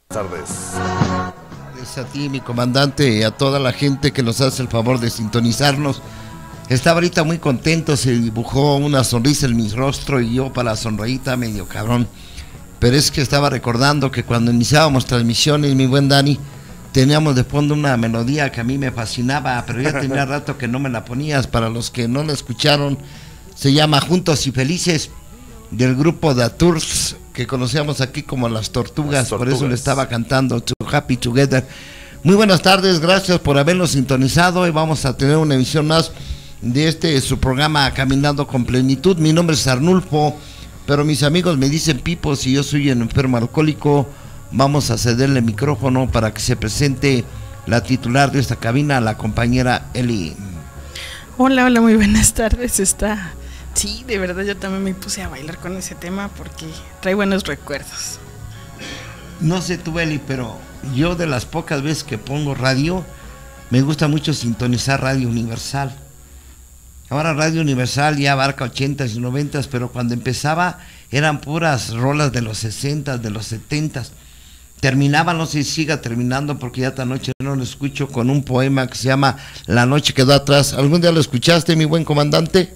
Tardes. Es a ti, mi comandante, y a toda la gente que nos hace el favor de sintonizarnos. Estaba ahorita muy contento, se dibujó una sonrisa en mi rostro y yo para la sonrojita medio cabrón. Pero es que estaba recordando que cuando iniciábamos transmisiones, mi buen Dani, teníamos de fondo una melodía que a mí me fascinaba, pero ya tenía rato que no me la ponías. Para los que no la escucharon, se llama Juntos y Felices, del grupo The Turks, que conocíamos aquí como Las Tortugas. Por eso le estaba cantando To Happy Together. Muy buenas tardes, gracias por habernos sintonizado. Hoy vamos a tener una emisión más de su programa Caminando con Plenitud. Mi nombre es Arnulfo, pero mis amigos me dicen Pipo. Si yo soy un enfermo alcohólico, vamos a cederle el micrófono para que se presente la titular de esta cabina, la compañera Eli. Hola, muy buenas tardes. Sí, de verdad yo también me puse a bailar con ese tema porque trae buenos recuerdos. No sé tú, Eli, pero yo de las pocas veces que pongo radio, me gusta mucho sintonizar Radio Universal. Ahora Radio Universal ya abarca 80s y 90s, pero cuando empezaba eran puras rolas de los 60s, de los 70s. Terminaba, no sé si siga terminando porque ya esta noche no lo escucho, con un poema que se llama La noche quedó atrás. ¿Algún día lo escuchaste, mi buen comandante?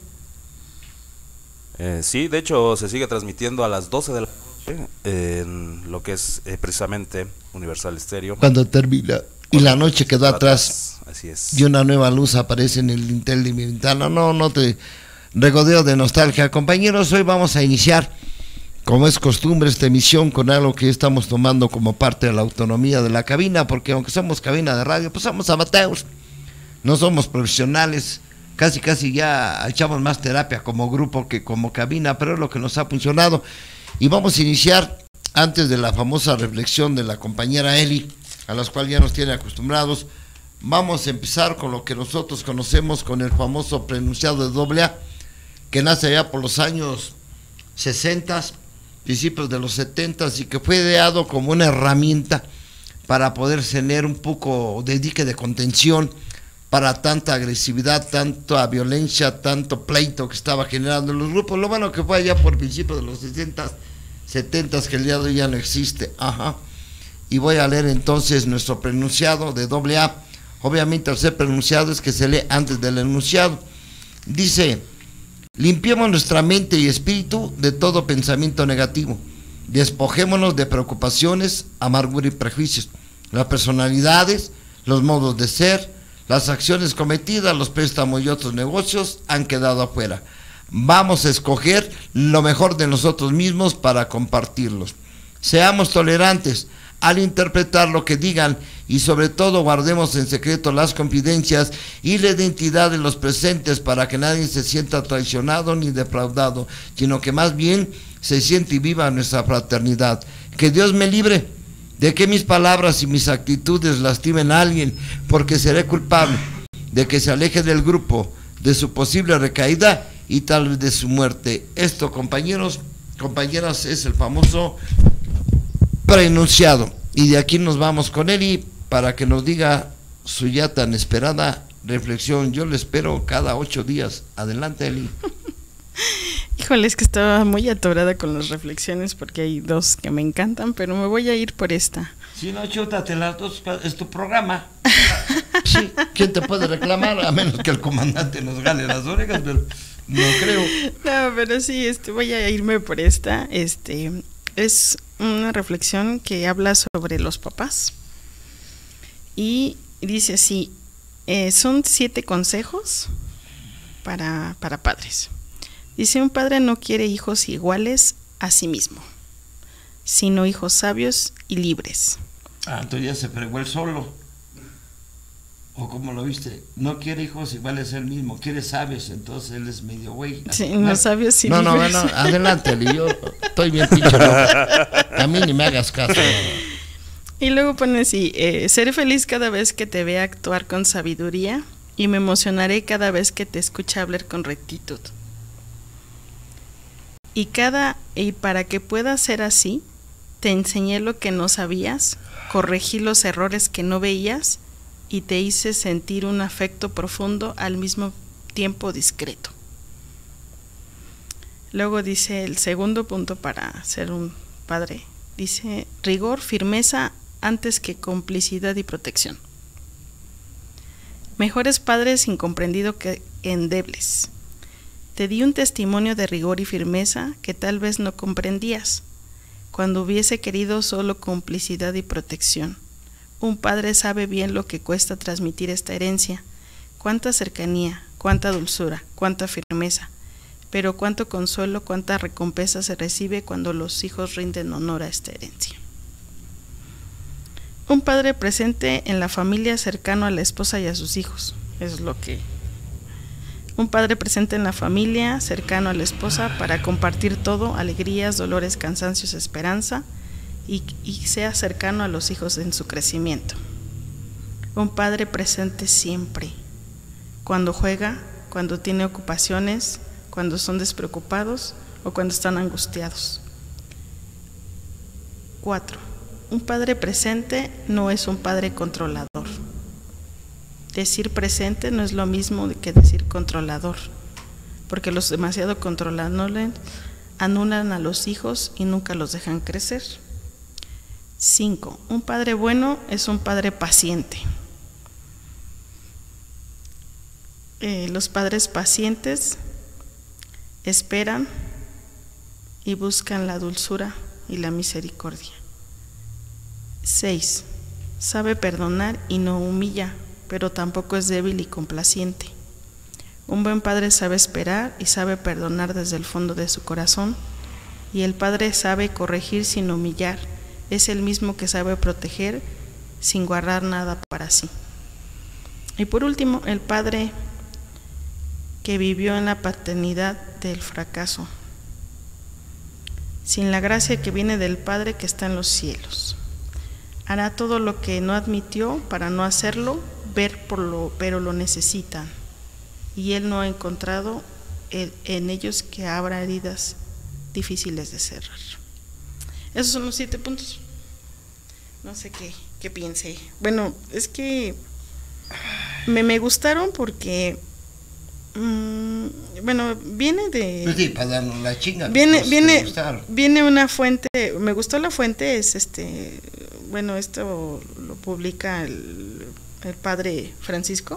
Sí, de hecho se sigue transmitiendo a las 12 de la noche en lo que es precisamente Universal Stereo. Cuando termina y la noche quedó atrás. Así es. Y una nueva luz aparece en el dintel de mi ventana. No te regodeo de nostalgia. Compañeros, hoy vamos a iniciar, como es costumbre, esta emisión con algo que estamos tomando como parte de la autonomía de la cabina, porque aunque somos cabina de radio, pues somos amateurs, no somos profesionales. Casi ya echamos más terapia como grupo que como cabina, pero es lo que nos ha funcionado. Y vamos a iniciar, antes de la famosa reflexión de la compañera Eli, a las cuales ya nos tiene acostumbrados, vamos a empezar con lo que nosotros conocemos con el famoso pronunciado de AA, que nace allá por los años 60, principios de los 70, y que fue ideado como una herramienta para poder tener un poco de dique de contención para tanta agresividad, tanta violencia, tanto pleito que estaba generando en los grupos. Lo bueno que fue allá por principios de los 60, 70, que el día de hoy ya no existe. Y voy a leer entonces nuestro pronunciado de AA. Obviamente al ser pronunciado es que se lee antes del enunciado. Dice: limpiemos nuestra mente y espíritu de todo pensamiento negativo. Despojémonos de preocupaciones, amargura y prejuicios. Las personalidades, los modos de ser, las acciones cometidas, los préstamos y otros negocios han quedado afuera. Vamos a escoger lo mejor de nosotros mismos para compartirlos. Seamos tolerantes al interpretar lo que digan y sobre todo guardemos en secreto las confidencias y la identidad de los presentes para que nadie se sienta traicionado ni defraudado, sino que más bien se siente y viva nuestra fraternidad. Que Dios me libre de que mis palabras y mis actitudes lastimen a alguien, porque seré culpable de que se aleje del grupo, de su posible recaída y tal vez de su muerte. Esto, compañeros, compañeras, es el famoso preenunciado. Y de aquí nos vamos con Eli para que nos diga su ya tan esperada reflexión. Yo le espero cada 8 días. Adelante, Eli. Híjole, es que estaba muy atorada con las reflexiones porque hay dos que me encantan, pero me voy a ir por esta. Si no, chútate las dos, es tu programa. Sí, ¿quién te puede reclamar? A menos que el comandante nos gane las orejas, pero no creo. No, pero sí, voy a irme por esta. Es una reflexión que habla sobre los papás. Y dice así, son 7 consejos para padres. Dice: un padre no quiere hijos iguales a sí mismo, sino hijos sabios y libres. Entonces ya se fregó él solo. ¿O cómo lo viste? No quiere hijos iguales a él mismo, quiere sabios, entonces él es medio güey. Sí, no sabios y libres. No, adelante, Eli, yo estoy bien pinche loco. A mí ni me hagas caso. Y luego pone así: seré feliz cada vez que te vea actuar con sabiduría y me emocionaré cada vez que te escuche hablar con rectitud. Y para que pueda ser así, te enseñé lo que no sabías, corregí los errores que no veías y te hice sentir un afecto profundo al mismo tiempo discreto. Luego dice el segundo punto para ser un padre. Dice: rigor, firmeza antes que complicidad y protección. Mejores padres incomprendido que endebles. Te di un testimonio de rigor y firmeza que tal vez no comprendías, cuando hubiese querido solo complicidad y protección. Un padre sabe bien lo que cuesta transmitir esta herencia, cuánta cercanía, cuánta dulzura, cuánta firmeza, pero cuánto consuelo, cuánta recompensa se recibe cuando los hijos rinden honor a esta herencia. Un padre presente en la familia, cercano a la esposa y a sus hijos, es lo que... Un padre presente en la familia, cercano a la esposa, para compartir todo, alegrías, dolores, cansancios, esperanza, y sea cercano a los hijos en su crecimiento. Un padre presente siempre, cuando juega, cuando tiene ocupaciones, cuando son despreocupados o cuando están angustiados. 4. Un padre presente no es un padre controlador. Decir presente no es lo mismo que decir controlador, porque los demasiado controladores anulan a los hijos y nunca los dejan crecer. 5. Un padre bueno es un padre paciente. Los padres pacientes esperan y buscan la dulzura y la misericordia. 6. Sabe perdonar y no humilla, pero tampoco es débil y complaciente. Un buen padre sabe esperar y sabe perdonar desde el fondo de su corazón, y el padre sabe corregir sin humillar. Es el mismo que sabe proteger sin guardar nada para sí. Y por último, el padre que vivió en la paternidad del fracaso, sin la gracia que viene del Padre que está en los cielos. Hará todo lo que no admitió para no hacerlo, pero lo necesitan, y él no ha encontrado en ellos que abra heridas difíciles de cerrar. Esos son los 7 puntos. No sé qué piense. Bueno, es que me gustaron porque bueno, viene de... Pues sí, para darnos la chinga. Viene una fuente, me gustó la fuente, es bueno, esto lo publica el padre Francisco,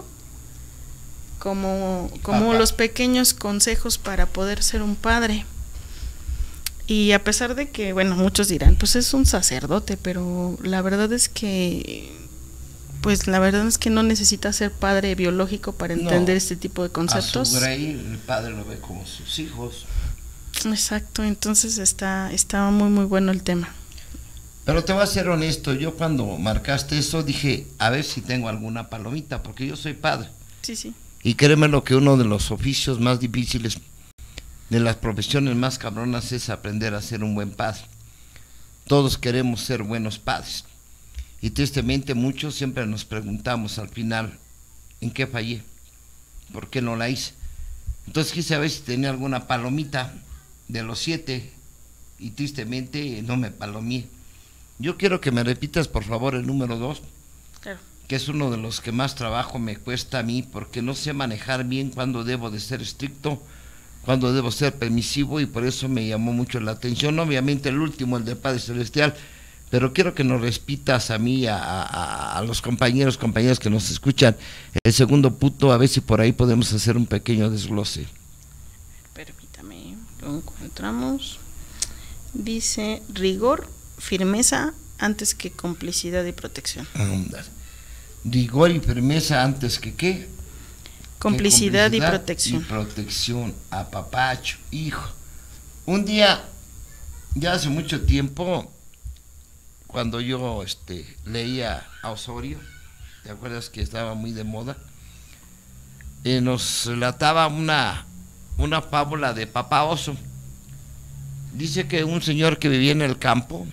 como los pequeños consejos para poder ser un padre. Y a pesar de que, bueno, muchos dirán, pues es un sacerdote, pero la verdad es que... Pues la verdad es que no necesita ser padre biológico para entender este tipo de conceptos. A su grey, el padre lo ve como sus hijos. Exacto, entonces está muy muy bueno el tema. Pero te voy a ser honesto, yo cuando marcaste eso dije, a ver si tengo alguna palomita, porque yo soy padre. Sí. Y créeme lo que uno de los oficios más difíciles, de las profesiones más cabronas, es aprender a ser un buen padre. Todos queremos ser buenos padres. Y tristemente muchos siempre nos preguntamos al final, ¿en qué fallé? ¿Por qué no la hice? Entonces quise saber si tenía alguna palomita de los 7 y tristemente no me palomé. Yo quiero que me repitas por favor el número 2, claro, que es uno de los que más trabajo me cuesta a mí, porque no sé manejar bien cuándo debo de ser estricto, cuándo debo ser permisivo, y por eso me llamó mucho la atención. Obviamente el último, el del Padre Celestial, pero quiero que nos repitas a mí, a los compañeras que nos escuchan, el segundo punto, a ver si por ahí podemos hacer un pequeño desglose. Permítame, lo encontramos. Dice rigor, firmeza antes que complicidad y protección. Rigor y firmeza antes que ¿qué? Complicidad y protección. Y protección, apapacho, hijo. Un día, ya hace mucho tiempo, cuando yo leía a Osorio, ¿te acuerdas que estaba muy de moda? Nos relataba una fábula de Papá Oso. Dice que un señor que vivía en el campo,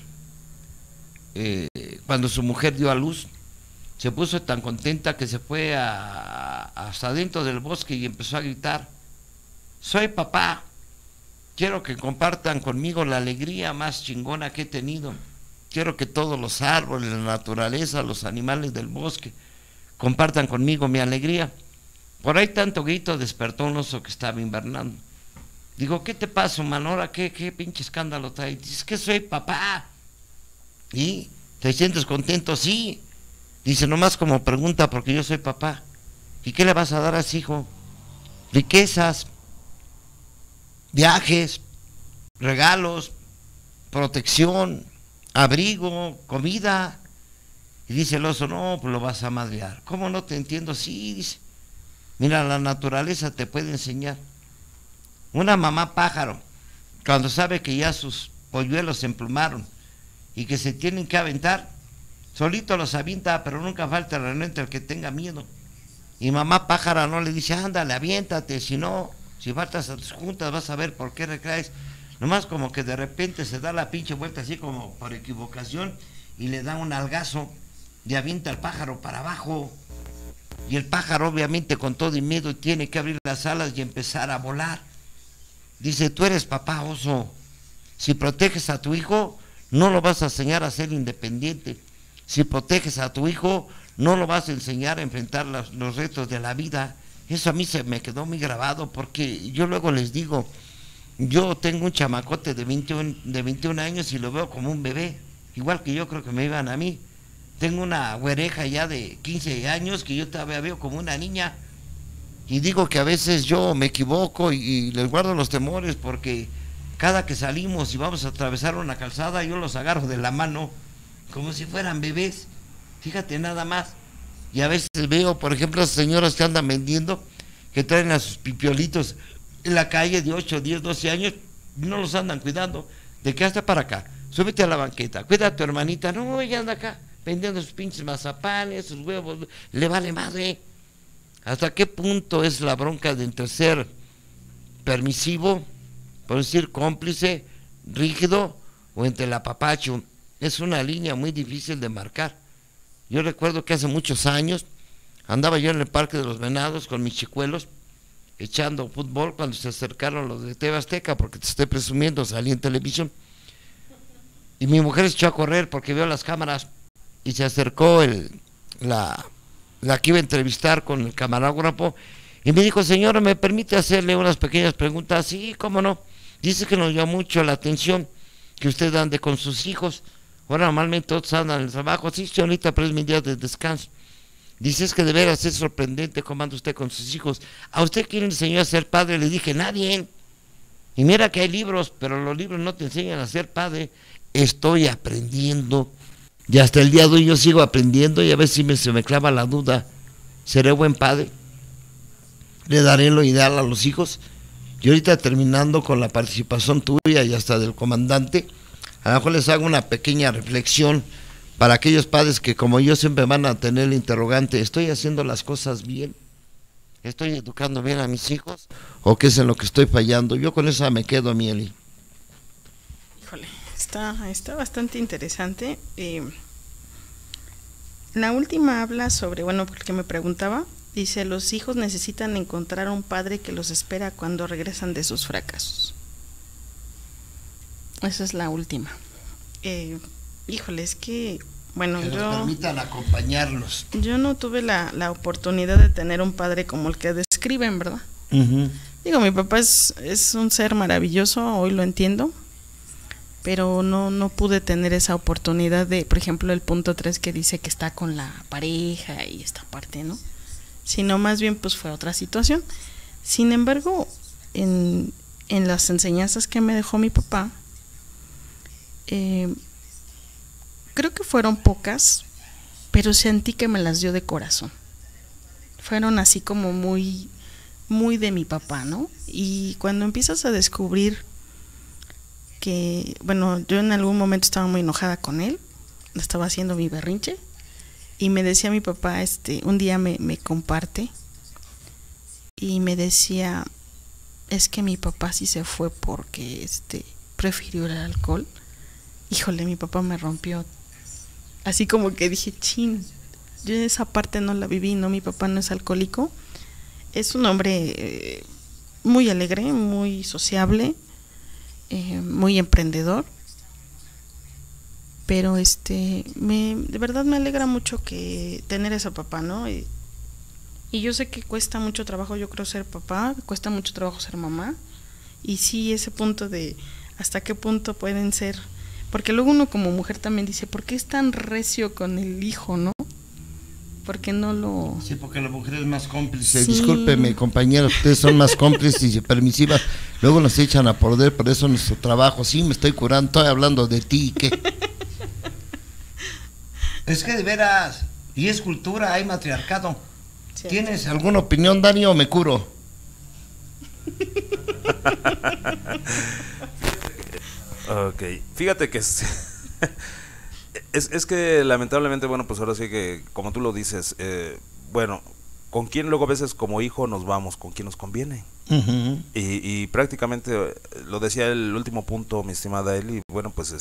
cuando su mujer dio a luz, se puso tan contenta que se fue hasta dentro del bosque y empezó a gritar: soy papá, quiero que compartan conmigo la alegría más chingona que he tenido. Quiero que todos los árboles, la naturaleza, los animales del bosque compartan conmigo mi alegría. Por ahí tanto grito despertó un oso que estaba invernando. Digo, ¿qué te pasa, Manora? ¿Qué pinche escándalo trae? Dices que soy papá. Y ¿Te sientes contento? Sí. Dice, nomás como pregunta porque yo soy papá. ¿Y qué le vas a dar a ese hijo? Riquezas, viajes, regalos, protección, abrigo, comida. Y dice el oso, no, pues lo vas a madrear. ¿Cómo no te entiendo? Sí, dice, mira, la naturaleza te puede enseñar. Una mamá pájaro, cuando sabe que ya sus polluelos se emplumaron y que se tienen que aventar, solito los avienta, pero nunca falta realmente el que tenga miedo. Y mamá pájara no le dice, ándale, aviéntate, si no, si faltas a tus juntas vas a ver por qué recaes. Nomás como que de repente se da la pinche vuelta así como por equivocación y le da un algazo y avienta al pájaro para abajo. Y el pájaro obviamente con todo y miedo tiene que abrir las alas y empezar a volar. Dice, tú eres papá oso, si proteges a tu hijo no lo vas a enseñar a ser independiente. Si proteges a tu hijo no lo vas a enseñar a enfrentar los retos de la vida. Eso a mí se me quedó muy grabado, porque yo luego les digo, yo tengo un chamacote de 21 años y lo veo como un bebé, igual que yo creo que me iban a mí. Tengo una güereja ya de 15 años que yo todavía veo como una niña, y digo que a veces yo me equivoco y les guardo los temores, porque cada que salimos y vamos a atravesar una calzada yo los agarro de la mano como si fueran bebés, fíjate nada más. Y a veces veo, por ejemplo, a señoras que andan vendiendo, que traen a sus pipiolitos en la calle de 8, 10, 12 años, y no los andan cuidando. ¿De qué hasta para acá? Súbete a la banqueta, cuida a tu hermanita. No, ella anda acá vendiendo sus pinches mazapanes, sus huevos, le vale madre. ¿Hasta qué punto es la bronca de entre ser permisivo, por decir cómplice, rígido, o entre el apapacho? Es una línea muy difícil de marcar. Yo recuerdo que hace muchos años andaba yo en el Parque de los Venados con mis chicuelos echando fútbol cuando se acercaron los de TV Azteca, porque te estoy presumiendo, salí en televisión, y mi mujer se echó a correr porque vio las cámaras y se acercó la que iba a entrevistar con el camarógrafo y me dijo, señora, ¿me permite hacerle unas pequeñas preguntas? Sí, cómo no. Dice que nos llamó mucho la atención que usted ande con sus hijos. Ahora normalmente todos andan en el trabajo. Sí, señorita, pero es mi día de descanso. Dice, es que de veras es sorprendente cómo anda usted con sus hijos. ¿A usted quién le enseñó a ser padre? Le dije, nadie. Y mira que hay libros, pero los libros no te enseñan a ser padre. Estoy aprendiendo. Y hasta el día de hoy yo sigo aprendiendo, y a veces se me clava la duda, ¿seré buen padre? ¿Le daré lo ideal a los hijos? Y ahorita, terminando con la participación tuya y hasta del comandante, a lo mejor les hago una pequeña reflexión para aquellos padres que, como yo, siempre van a tener el interrogante, ¿estoy haciendo las cosas bien? ¿Estoy educando bien a mis hijos? ¿O qué es en lo que estoy fallando? Yo con esa me quedo, Mieli. Híjole, está bastante interesante. La última habla sobre, bueno, porque me preguntaba, dice, los hijos necesitan encontrar un padre que los espera cuando regresan de sus fracasos. Esa es la última. Híjole, es que, bueno, que nos permitan acompañarlos. Yo no tuve la oportunidad de tener un padre como el que describen, ¿verdad? Uh-huh. Digo, mi papá es un ser maravilloso, hoy lo entiendo, pero no pude tener esa oportunidad de, por ejemplo, el punto 3 que dice que está con la pareja y esta parte, ¿no? Sino más bien pues fue otra situación. Sin embargo, en las enseñanzas que me dejó mi papá, creo que fueron pocas, pero sentí que me las dio de corazón. Fueron así como muy, muy de mi papá, ¿no? Y cuando empiezas a descubrir que, bueno, yo en algún momento estaba muy enojada con él, estaba haciendo mi berrinche, y me decía mi papá, un día me comparte, y me decía, es que mi papá sí se fue porque prefirió el alcohol. Híjole, mi papá me rompió. Así como que dije, chin, yo esa parte no la viví, no, mi papá no es alcohólico. Es un hombre muy alegre, muy sociable, muy emprendedor. Pero de verdad me alegra mucho que tener ese papá, ¿no? Y yo sé que cuesta mucho trabajo, yo creo, ser papá, cuesta mucho trabajo ser mamá. Y sí, ese punto de hasta qué punto pueden ser Porque luego uno como mujer también dice, ¿por qué es tan recio con el hijo, no? ¿Por qué no lo...? Sí, porque la mujer es más cómplice. Sí. Discúlpeme, compañeros, ustedes son más cómplices y permisivas. Luego nos echan a perder, por eso nuestro trabajo. Sí, me estoy curando, estoy hablando de ti. ¿Qué? Es que de veras, y es cultura, hay matriarcado. Sí. ¿Tienes alguna opinión, Dani, o me curo? Ok, fíjate que es que lamentablemente, bueno, pues ahora sí que, como tú lo dices, bueno, ¿con quién luego a veces como hijo nos vamos? ¿Con quién nos conviene? Y prácticamente, lo decía el último punto, mi estimada Eli, bueno, pues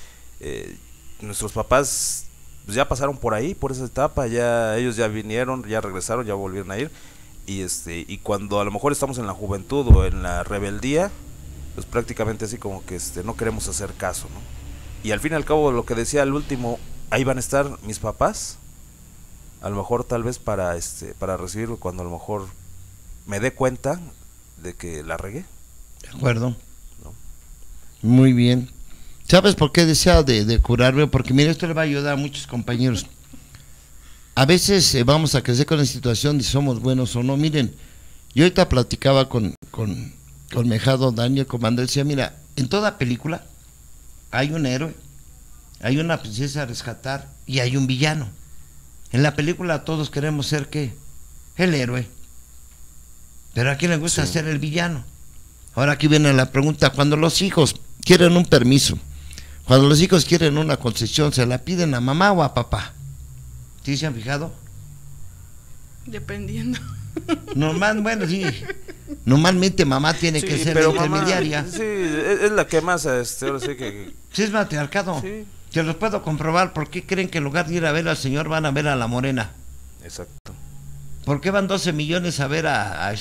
nuestros papás pues ya pasaron por ahí, por esa etapa, ya ellos ya vinieron, ya regresaron, ya volvieron a ir, y cuando a lo mejor estamos en la juventud o en la rebeldía, pues prácticamente así como que no queremos hacer caso, ¿no? Y al fin y al cabo, lo que decía al último, ahí van a estar mis papás, a lo mejor tal vez para recibir cuando a lo mejor me dé cuenta de que la regué. De acuerdo. ¿No? Muy bien. ¿Sabes por qué desea de curarme? Porque mira, esto le va a ayudar a muchos compañeros. A veces vamos a crecer con la situación de si somos buenos o no. Miren, yo ahorita platicaba con Mejado Daniel Comando, decía, mira, en toda película hay un héroe, hay una princesa a rescatar y hay un villano. En la película todos queremos ser, ¿qué? El héroe. Pero ¿a quién le gusta ser el villano? Ahora aquí viene la pregunta, cuando los hijos quieren un permiso, cuando los hijos quieren una concesión, ¿se la piden a mamá o a papá? ¿Sí se han fijado? Dependiendo. Bueno, sí. Normalmente mamá tiene que ser la intermediaria. Sí, es la que más, ahora sí que... Sí, es matriarcado. Sí. Te los puedo comprobar. ¿Por qué creen que en lugar de ir a ver al señor van a ver a la morena? Exacto. ¿Por qué van 12 millones a ver a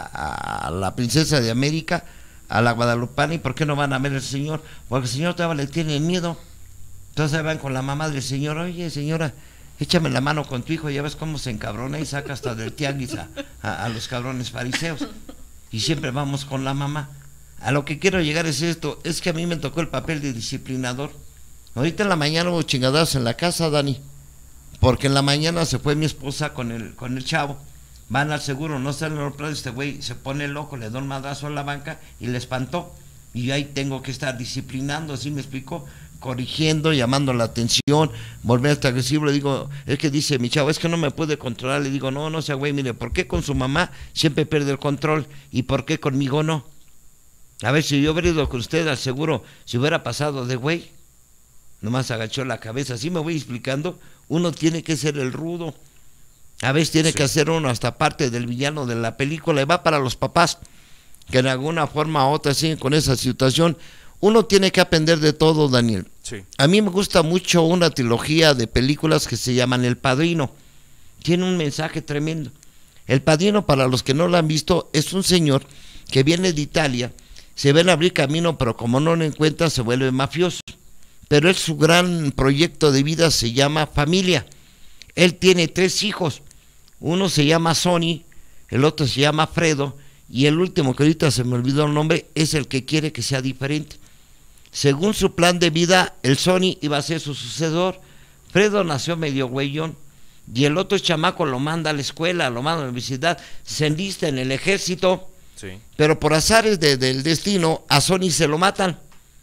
la princesa de América, a la guadalupana, y por qué no van a ver al señor? Porque el señor todavía le tiene miedo. Entonces van con la mamá del señor, oye señora, échame la mano con tu hijo, ya ves cómo se encabrona y saca hasta del tianguis a los cabrones fariseos. Y siempre vamos con la mamá. A lo que quiero llegar es esto, es que a mí me tocó el papel de disciplinador. Ahorita en la mañana hubo chingadas en la casa, Dani, porque en la mañana se fue mi esposa con el chavo, van al seguro, no salen los platos, este güey se pone loco, le da un madrazo en la banca y le espantó. Y yo ahí tengo que estar disciplinando, así me explicó, corrigiendo, llamando la atención, volver hasta agresivo. Le digo, es que dice mi chavo, es que no me puede controlar. Le digo, no sea güey, mire, ¿por qué con su mamá siempre pierde el control y por qué conmigo no? A ver, si yo hubiera ido con usted al seguro, si hubiera pasado de güey. Nomás agachó la cabeza, así me voy explicando. Uno tiene que ser el rudo, a veces tiene que hacer uno hasta parte del villano de la película. Y va para los papás que de alguna forma u otra siguen con esa situación. Uno tiene que aprender de todo, Daniel. Sí. A mí me gusta mucho una trilogía de películas que se llaman El Padrino. Tiene un mensaje tremendo. El Padrino, para los que no lo han visto, es un señor que viene de Italia, se ven abrir camino, pero como no lo encuentra, se vuelve mafioso. Pero él, su gran proyecto de vida se llama familia. Él tiene 3 hijos. Uno se llama Sonny, el otro se llama Fredo, y el último, que ahorita se me olvidó el nombre, es el que quiere que sea diferente. Según su plan de vida, el Sonny iba a ser su sucesor. Fredo nació medio güeyón, y el otro chamaco lo manda a la escuela, lo manda a la universidad, se enlista en el ejército, pero por azares del destino, a Sonny se lo matan.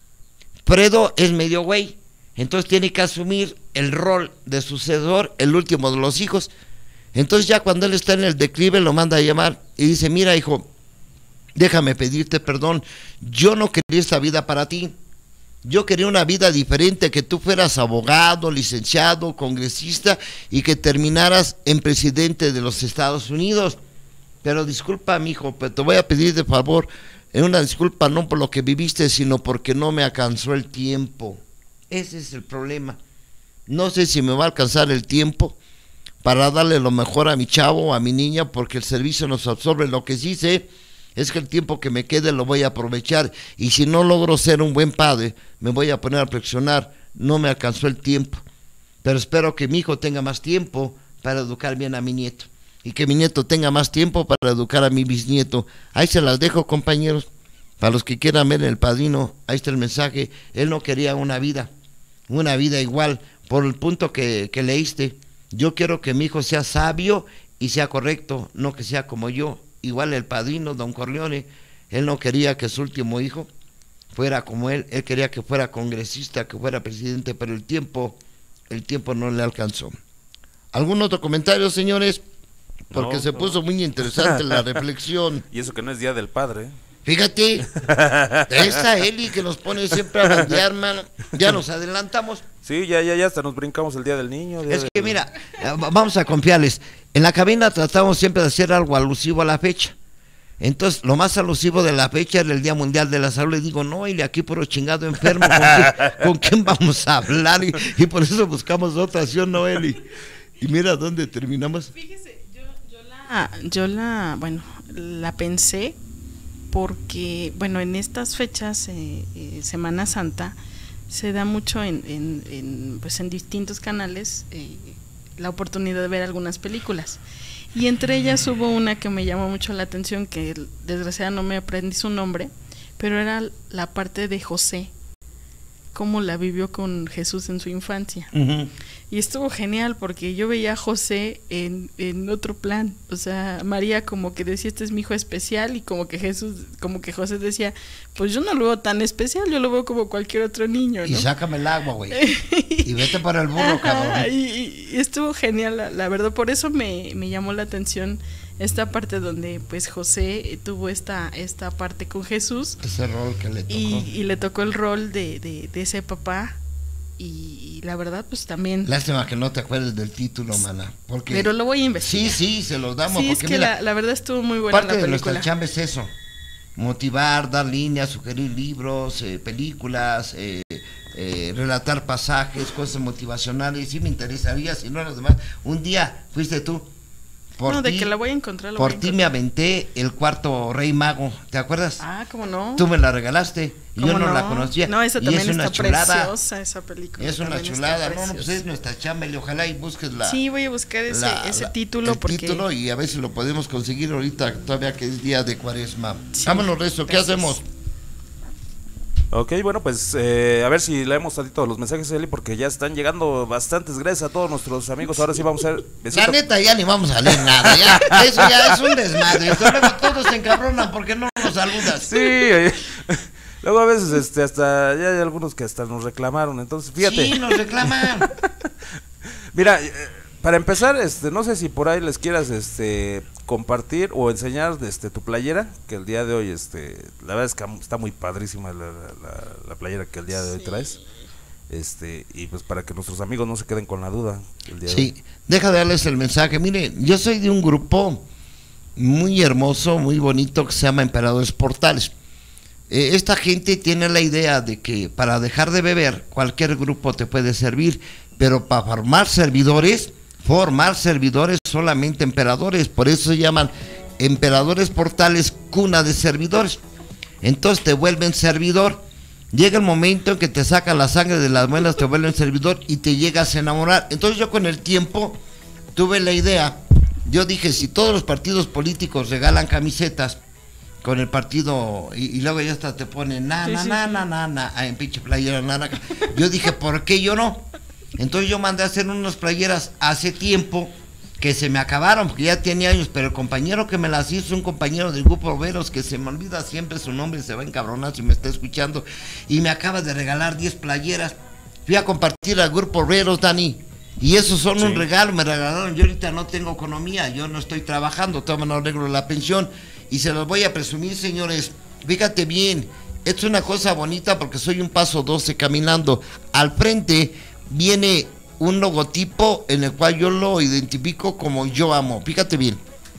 Fredo es medio güey, entonces tiene que asumir el rol de sucesor, el último de los hijos. Entonces ya cuando él está en el declive, lo manda a llamar y dice, mira hijo, déjame pedirte perdón, yo no quería esta vida para ti, yo quería una vida diferente, que tú fueras abogado, licenciado, congresista y que terminaras en presidente de los Estados Unidos. Pero disculpa, mijo, pero te voy a pedir de favor, una disculpa no por lo que viviste, sino porque no me alcanzó el tiempo. Ese es el problema. No sé si me va a alcanzar el tiempo para darle lo mejor a mi chavo, a mi niña, porque el servicio nos absorbe. Lo que sí sé es que el tiempo que me quede lo voy a aprovechar, y si no logro ser un buen padre, me voy a poner a reflexionar, no me alcanzó el tiempo, pero espero que mi hijo tenga más tiempo para educar bien a mi nieto, y que mi nieto tenga más tiempo para educar a mi bisnieto. Ahí se las dejo, compañeros, para los que quieran ver El Padrino. Ahí está el mensaje. Él no quería una vida, una vida igual, por el punto que leíste. Yo quiero que mi hijo sea sabio y sea correcto, no que sea como yo. Igual el padrino, don Corleone, él no quería que su último hijo fuera como él quería que fuera congresista, que fuera presidente, pero el tiempo no le alcanzó. ¿Algún otro comentario, señores? Porque se puso muy interesante la reflexión. Y eso que no es Día del Padre. Fíjate, esta Eli que nos pone siempre a bandear, hermano. Ya nos adelantamos. Sí, ya hasta nos brincamos el Día del Niño. Es que mira, vamos a confiarles. En la cabina tratamos siempre de hacer algo alusivo a la fecha. Entonces, lo más alusivo de la fecha era el Día Mundial de la Salud. Le digo, no, Eli, aquí puro chingado enfermo, ¿con quién vamos a hablar? Y por eso buscamos otra acción, ¿no, Eli? Y mira dónde terminamos. Fíjese, yo la pensé porque, bueno, en estas fechas, Semana Santa, se da mucho en distintos canales la oportunidad de ver algunas películas. Y entre ellas hubo una que me llamó mucho la atención, que desgraciadamente no me aprendí su nombre, pero era la parte de José, cómo la vivió con Jesús en su infancia. Uh-huh. Y estuvo genial porque yo veía a José en otro plan, o sea, María como que decía, este es mi hijo especial, y como que José decía, pues yo no lo veo tan especial, yo lo veo como cualquier otro niño, ¿no? Y sácame el agua, güey, y vete para el burro, cabrón. Y estuvo genial, la verdad, por eso me llamó la atención esta parte donde pues José tuvo esta parte con Jesús, ese rol que le tocó, y le tocó el rol de ese papá, y la verdad pues también. Lástima que no te acuerdes del título, mana, porque pero lo voy a investigar. Sí, se los damos, sí, porque es que mira, la verdad estuvo muy buena parte la película. de nuestra chamba es eso, motivar, dar líneas, sugerir libros, películas, relatar pasajes, cosas motivacionales. Sí me interesaría, si no los demás. Un día fuiste tú. De que la voy a encontrar. Por ti me aventé el Cuarto Rey Mago, ¿te acuerdas? Ah, ¿cómo no? Tú me la regalaste y yo no la conocía. No, esa también es una está chulada. Preciosa, esa película. Es una chulada, no, pues es nuestra chamba, y ojalá y busques la. Sí, voy a buscar ese título, título, y a ver si lo podemos conseguir ahorita, todavía que es día de Cuaresma. Sí, vámonos, Rezo, ¿qué hacemos? Ok, bueno, pues a ver si leemos tantito los mensajes, Eli, porque ya están llegando bastantes. Gracias a todos nuestros amigos. Ahora sí vamos a ver. La neta, ya ni vamos a leer nada. Ya, eso ya es un desmadre. Luego todos se encabronan porque no nos saludas. Sí, luego a veces hasta ya hay algunos que hasta nos reclamaron. Entonces, fíjate. Sí, nos reclaman. Mira, para empezar, no sé si por ahí les quieras compartir o enseñar tu playera, que el día de hoy la verdad es que está muy padrísima la playera que el día de hoy traes. Y pues para que nuestros amigos no se queden con la duda el día de hoy. Sí, deja de darles el mensaje. Mire, yo soy de un grupo muy hermoso, muy bonito, que se llama Emperadores Portales. Esta gente tiene la idea de que para dejar de beber cualquier grupo te puede servir, pero para formar servidores solamente emperadores. Por eso se llaman Emperadores Portales, cuna de servidores. Entonces te vuelven servidor. Llega el momento en que te sacan la sangre de las muelas, te vuelven servidor y te llegas a enamorar. Entonces yo con el tiempo tuve la idea. Yo dije, si todos los partidos políticos regalan camisetas con el partido, y luego ya hasta te ponen en pinche playera, yo dije, ¿por qué yo no? Entonces yo mandé a hacer unas playeras hace tiempo que se me acabaron, porque ya tenía años, pero el compañero que me las hizo, un compañero del grupo Veros, que se me olvida siempre su nombre, se va a encabronar si me está escuchando, y me acaba de regalar 10 playeras. Fui a compartir al grupo Veros, Dani, y esos son un regalo, me regalaron. Yo ahorita no tengo economía, yo no estoy trabajando, todavía no arreglo la pensión, y se los voy a presumir, señores. Fíjate bien, esto es una cosa bonita porque soy un paso 12 caminando. Al frente viene un logotipo en el cual yo lo identifico como Yo Amo. Fíjate bien.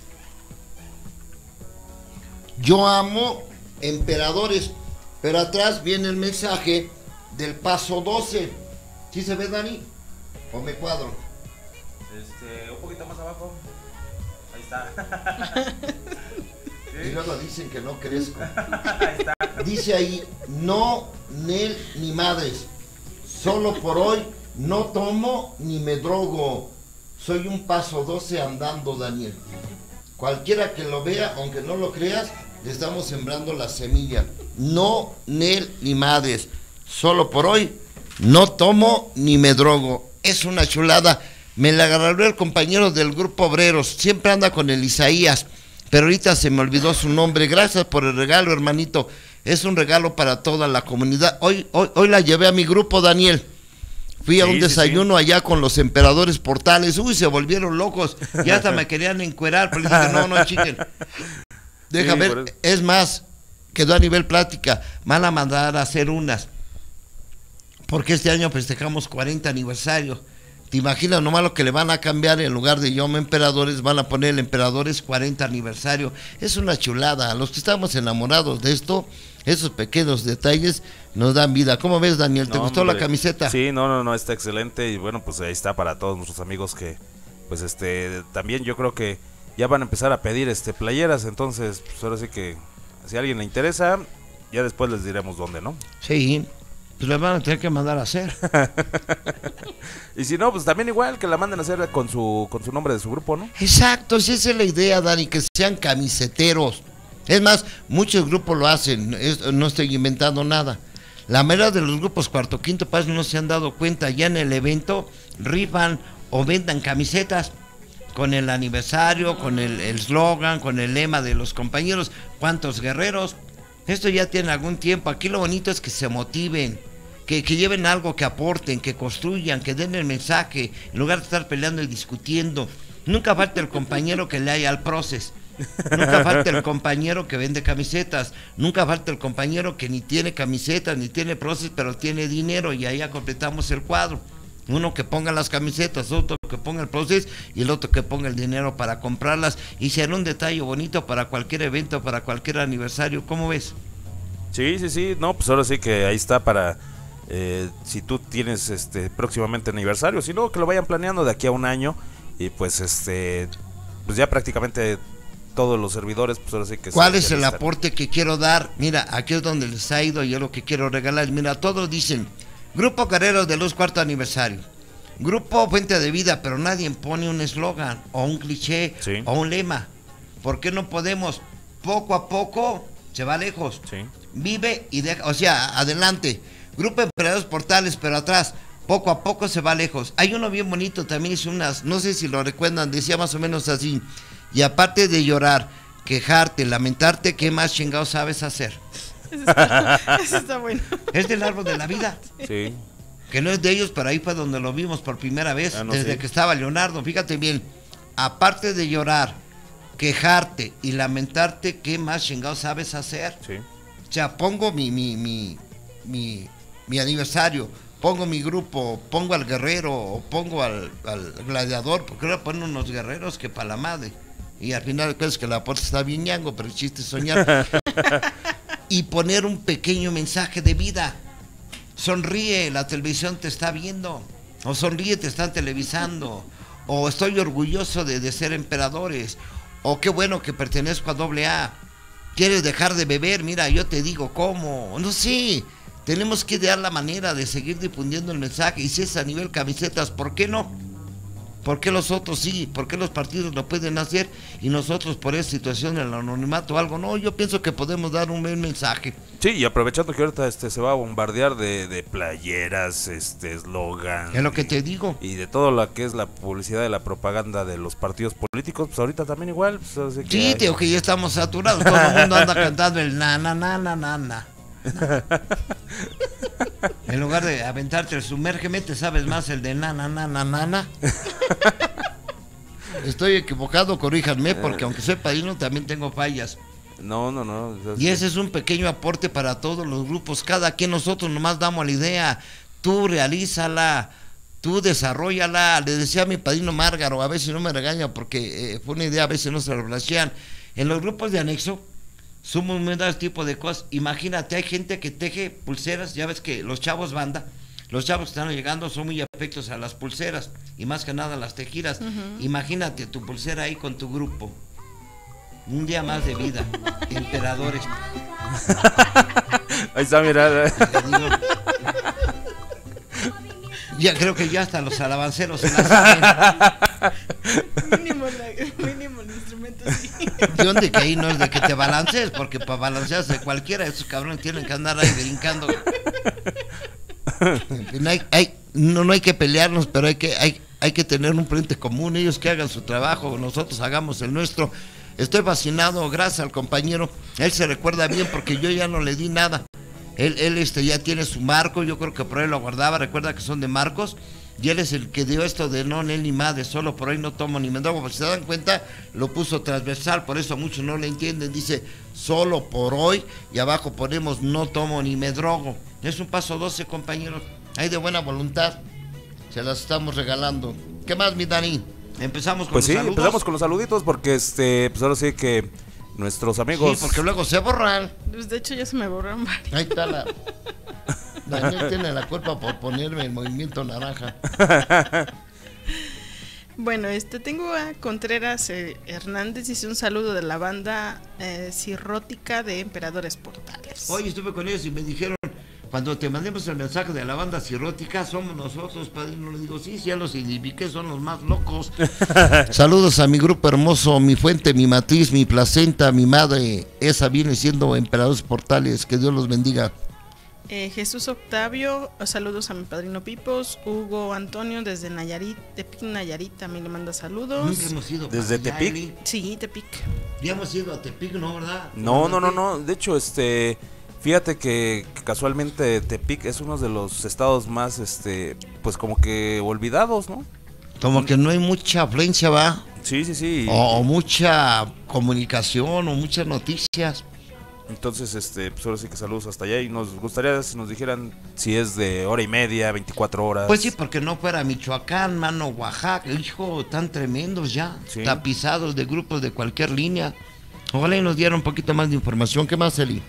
Yo amo emperadores. Pero atrás viene el mensaje del paso 12. ¿Sí se ve, Dani? ¿O me cuadro? Un poquito más abajo. Ahí está. ¿Sí? Y luego dicen que no crezco. Ahí está. Dice ahí, no, Nel, ni madres. Solo por hoy no tomo ni me drogo. Soy un paso 12 andando, Daniel. Cualquiera que lo vea, aunque no lo creas, le estamos sembrando la semilla. No, Nel, ni madres. Solo por hoy no tomo ni me drogo. Es una chulada. Me la agarró el compañero del grupo Obreros, siempre anda con el Isaías, pero ahorita se me olvidó su nombre. Gracias por el regalo, hermanito. Es un regalo para toda la comunidad. Hoy la llevé a mi grupo, Daniel. Fui a un desayuno allá con los emperadores portales. Uy, se volvieron locos. Ya hasta me querían encuerar, pero dije, no, chiquen. Deja ver, es más, quedó a nivel plática. Van a mandar a hacer unas, porque este año festejamos 40 aniversario. ¿Te imaginas nomás lo que le van a cambiar? En lugar de Yom Emperadores, van a poner el Emperadores 40 aniversario. Es una chulada. A los que estamos enamorados de esto, esos pequeños detalles nos dan vida. ¿Cómo ves, Daniel? ¿Te gustó la camiseta? Sí, no, está excelente. Y bueno, pues ahí está para todos nuestros amigos que, pues también yo creo que ya van a empezar a pedir playeras. Entonces, pues ahora sí que si a alguien le interesa, ya después les diremos dónde, ¿no? Sí. Pues la van a tener que mandar a hacer. Y si no, pues también igual que la manden a hacer con su nombre de su grupo, ¿no? Exacto, esa es la idea, Dani, que sean camiseteros. Es más, muchos grupos lo hacen, no estoy inventando nada. La mayoría de los grupos cuarto, quinto paso no se han dado cuenta, ya en el evento rifan o vendan camisetas con el aniversario, con el eslogan, con el lema de los compañeros. ¿Cuántos guerreros? Esto ya tiene algún tiempo. Aquí lo bonito es que se motiven, que lleven algo, que aporten, que construyan, que den el mensaje, en lugar de estar peleando y discutiendo. Nunca falta el compañero que le haya al proceso, nunca falta el compañero que vende camisetas, nunca falta el compañero que ni tiene camisetas, ni tiene proceso, pero tiene dinero, y ahí ya completamos el cuadro. Uno que ponga las camisetas, otro que ponga el proceso y el otro que ponga el dinero para comprarlas, y será un detalle bonito para cualquier evento, para cualquier aniversario. ¿Cómo ves? Sí, no, pues ahora sí que ahí está para si tú tienes próximamente aniversario, si no, que lo vayan planeando de aquí a un año, y pues pues ya prácticamente todos los servidores, pues ahora sí que... ¿Cuál es el aporte que quiero dar? Mira, aquí es donde les ha ido, yo lo que quiero regalar. Mira, todos dicen Grupo Guerreros de Luz, cuarto aniversario, Grupo Fuente de Vida, pero nadie pone un eslogan o un cliché, sí, o un lema. ¿Por qué no podemos? Poco a poco se va lejos. Sí. Vive y deja, o sea, adelante. Grupo Emperadores Portales, pero atrás, poco a poco se va lejos. Hay uno bien bonito, también hizo unas, no sé si lo recuerdan, decía más o menos así: y aparte de llorar, quejarte, lamentarte, ¿qué más chingados sabes hacer? Eso está bueno. Es del árbol de la vida. Sí. Que no es de ellos, pero ahí fue donde lo vimos por primera vez, desde que estaba Leonardo. Fíjate bien, aparte de llorar, quejarte y lamentarte, ¿qué más chingados sabes hacer? Sí. O sea, pongo mi aniversario, pongo mi grupo, pongo al guerrero, o pongo al gladiador, porque ahora ponen unos guerreros que para la madre. Y al final crees que la puerta está bien ñango, pero el chiste es soñar. Y poner un pequeño mensaje de vida. Sonríe, la televisión te está viendo. O sonríe, te están televisando. O estoy orgulloso de ser emperadores. O qué bueno que pertenezco a AA. ¿Quieres dejar de beber? Mira, yo te digo cómo. No sé, tenemos que dar la manera de seguir difundiendo el mensaje. Y si es a nivel camisetas, ¿por qué no? ¿Por qué los otros sí? ¿Por qué los partidos lo pueden hacer y nosotros por esa situación del anonimato o algo? No, yo pienso que podemos dar un buen mensaje. Sí, y aprovechando que ahorita se va a bombardear de playeras, eslogan. Es lo que te digo. Y de todo lo que es la publicidad de la propaganda de los partidos políticos, pues ahorita también igual. Pues, así que sí, tío, que ya estamos saturados. Todo el mundo anda cantando el na. En lugar de aventarte el sumérgeme, te sabes más el de na. Estoy equivocado, corríjanme, porque aunque soy padrino también tengo fallas. No. Y ese es un pequeño aporte para todos los grupos. Cada quien, nosotros nomás damos la idea. Tú realízala, tú desarrollala. Le decía a mi padrino Márgaro, a ver si no me regaña, porque fue una idea, a veces no se lo flashean. En los grupos de anexo somos muy de tipo de cosas. Imagínate, hay gente que teje pulseras. Ya ves que los chavos banda, los chavos que están llegando son muy afectos a las pulseras, y más que nada a las tejidas. Imagínate tu pulsera ahí con tu grupo. Un día más de vida. Emperadores. Ahí está, mira. Ya creo que ya hasta los alabanceros se la saben. Mínimo el instrumento, sí. ¿De dónde que ahí no es de que te balancees? Porque para balancearse cualquiera, esos cabrones tienen que andar ahí brincando. No hay que pelearnos, pero hay que tener un frente común, ellos que hagan su trabajo, nosotros hagamos el nuestro. Estoy fascinado, gracias al compañero, él se recuerda bien porque yo ya no le di nada. Él ya tiene su marco, yo creo que por ahí lo guardaba, recuerda que son de marcos, y él es el que dio esto de no, ni madre, solo por hoy no tomo ni me drogo, porque si se dan cuenta, lo puso transversal, por eso muchos no le entienden, dice solo por hoy, y abajo ponemos no tomo ni me drogo. Es un paso 12, compañeros, hay de buena voluntad, se las estamos regalando. ¿Qué más, mi Dani? Empezamos con pues los saludos. Empezamos con los saluditos, porque pues ahora sí que nuestros amigos... Sí, porque luego se borran. Pues de hecho ya se me borran varios. Ahí está Daniel tiene la culpa por ponerme el movimiento naranja. Bueno, tengo a Contreras Hernández, dice un saludo de la banda cirrótica de Emperadores Portales. Hoy estuve con ellos y me dijeron, cuando te mandemos el mensaje de la banda cirrótica, somos nosotros, padrino. Le digo, sí, ya los identifiqué, son los más locos. Saludos a mi grupo hermoso, mi fuente, mi matriz, mi placenta, mi madre, esa viene siendo Emperadores Portales, que Dios los bendiga. Jesús Octavio, saludos a mi padrino Pipos. Hugo Antonio desde Nayarit, Tepic, Nayarit, también le manda saludos. Nunca hemos ido ¿desde Tepic? Sí, Tepic. Ya hemos ido a Tepic, ¿no, verdad? No, de hecho, fíjate que casualmente Tepic es uno de los estados más, pues como que olvidados, ¿no? Como que no hay mucha afluencia, ¿va? Sí. O mucha comunicación, o muchas noticias. Entonces, pues ahora sí que saludos hasta allá y nos gustaría si nos dijeran si es de hora y media, 24 horas. Pues sí, porque no fuera Michoacán, mano, Oaxaca, hijo, tan tremendos ya, sí, tapizados de grupos de cualquier línea. Ojalá y nos diera un poquito más de información. ¿Qué más, Eli?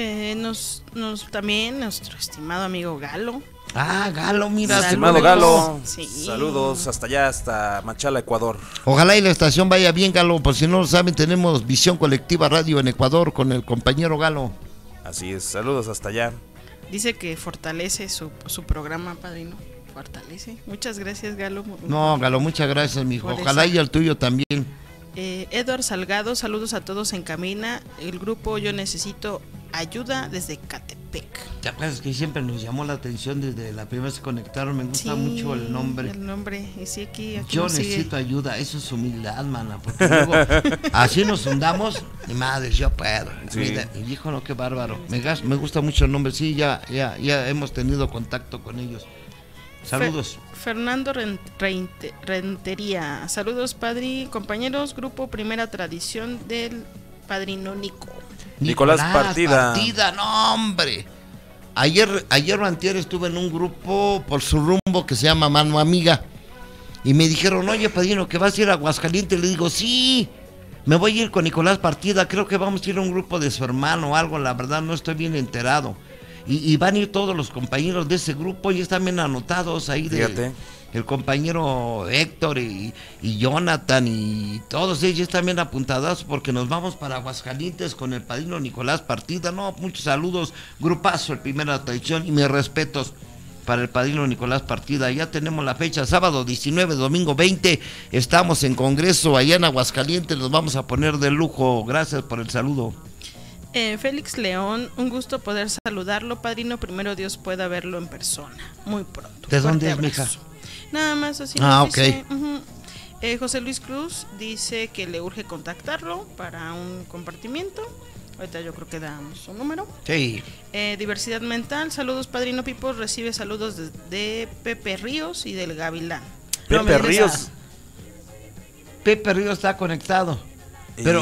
También nuestro estimado amigo Galo. Ah, Galo, mira. Estimado Galo, sí. Saludos hasta allá, hasta Machala, Ecuador. Ojalá y la estación vaya bien, Galo, por si no lo saben, tenemos Visión Colectiva Radio en Ecuador con el compañero Galo. Así es, saludos hasta allá. Dice que fortalece su programa, padrino. Fortalece. Muchas gracias, Galo. No, Galo, muchas gracias, mijo. Ojalá y el tuyo también. Edward Salgado, saludos a todos en cabina. El grupo Yo Necesito Ayuda desde Catepec. ¿Te acuerdas que siempre nos llamó la atención desde la primera vez que se conectaron? Me gusta mucho el nombre. El nombre, y sí, aquí Yo necesito ayuda, eso es humildad, mana, porque luego así nos hundamos, ni madre, yo puedo. Sí. Mira, y dijo, no, qué bárbaro. Me gusta mucho el nombre, sí, ya hemos tenido contacto con ellos. Saludos. Fernando Rentería, saludos, padre, compañeros, grupo Primera Tradición del padrino Nico. Nicolás Partida, no, hombre. Ayer o antier estuve en un grupo por su rumbo que se llama Mano Amiga. Y me dijeron, oye, padrino, que vas a ir a Aguascalientes. Le digo, sí, me voy a ir con Nicolás Partida. Creo que vamos a ir a un grupo de su hermano o algo, la verdad no estoy bien enterado. Y van a ir todos los compañeros de ese grupo y están bien anotados ahí de el compañero Héctor y Jonathan y todos ellos están bien apuntados porque nos vamos para Aguascalientes con el padrino Nicolás Partida. No, muchos saludos, grupazo, el Primera Tradición, y mis respetos para el padrino Nicolás Partida. Ya tenemos la fecha, sábado 19, domingo 20, estamos en Congreso allá en Aguascalientes, nos vamos a poner de lujo. Gracias por el saludo. Félix León, un gusto poder saludarlo, padrino. Primero Dios pueda verlo en persona, muy pronto. ¿De dónde es, mija? Nada más así. Ok. José Luis Cruz dice que le urge contactarlo para un compartimiento. Ahorita yo creo que damos su número. Sí. Diversidad Mental, saludos, padrino Pipos. Recibe saludos de Pepe Ríos y del Gavilán. Pepe Ríos. Pepe Ríos está conectado. Pero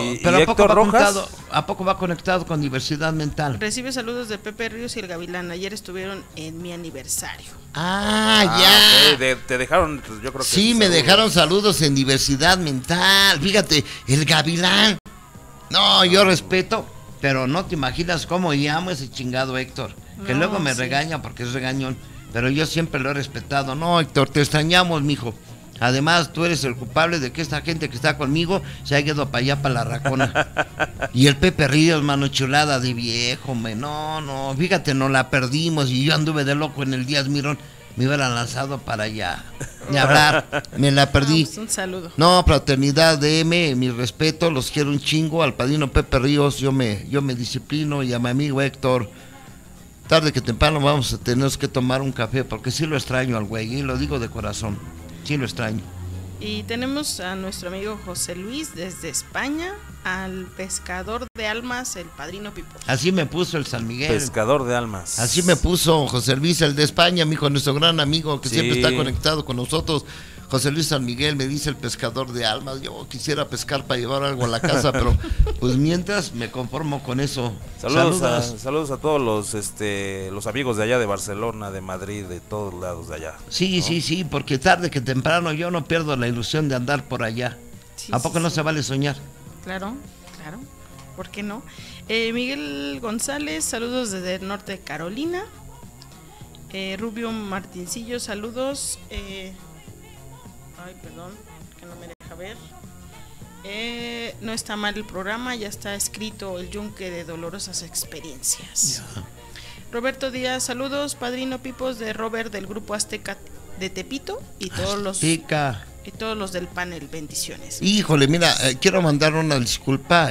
¿a poco va conectado con Diversidad Mental? Recibe saludos de Pepe Ríos y el Gavilán. Ayer estuvieron en mi aniversario. Ya. Okay. Te dejaron, yo creo que... Sí, me dejaron saludos en Diversidad Mental. Fíjate, el Gavilán. No, yo respeto, pero no te imaginas cómo llamo a ese chingado Héctor. Que luego me regaña porque es regañón, pero yo siempre lo he respetado. No, Héctor, te extrañamos, mijo. Además, tú eres el culpable de que esta gente que está conmigo se haya ido para allá, para la Racona. Y el Pepe Ríos, mano, chulada de viejo, no, fíjate, no la perdimos y yo anduve de loco en el Díaz Mirón. Me hubieran lanzado para allá. Ni hablar, me la perdí. Un saludo. No, fraternidad DM, mi respeto, los quiero un chingo. Al padrino Pepe Ríos, yo me disciplino, y a mi amigo Héctor, tarde que temprano vamos a tener que tomar un café, porque sí lo extraño al güey, y lo digo de corazón, sí lo extraño. Y tenemos a nuestro amigo José Luis desde España, al pescador de almas, el Padrino Pipos. Así me puso el San Miguel. Pescador de almas. Así me puso José Luis, el de España, mijo, nuestro gran amigo que Sí. siempre está conectado con nosotros. José Luis San Miguel me dice el pescador de almas. Yo quisiera pescar para llevar algo a la casa, pero pues mientras me conformo con eso. Saludos a todos los amigos de allá de Barcelona, de Madrid, de todos lados de allá. Sí, ¿no? sí, porque tarde que temprano yo no pierdo la ilusión de andar por allá. Sí, ¿A poco sí, no sí. se vale soñar? Claro, ¿por qué no? Miguel González, saludos desde el norte de Carolina. Rubio Martincillo, saludos. Ay, perdón, que no me deja ver. No está mal el programa, ya está escrito el yunque de dolorosas experiencias. Ya. Roberto Díaz, saludos, Padrino Pipos de Robert del grupo Azteca de Tepito y todos Azteca. los del panel, bendiciones. Híjole, mira, quiero mandar una disculpa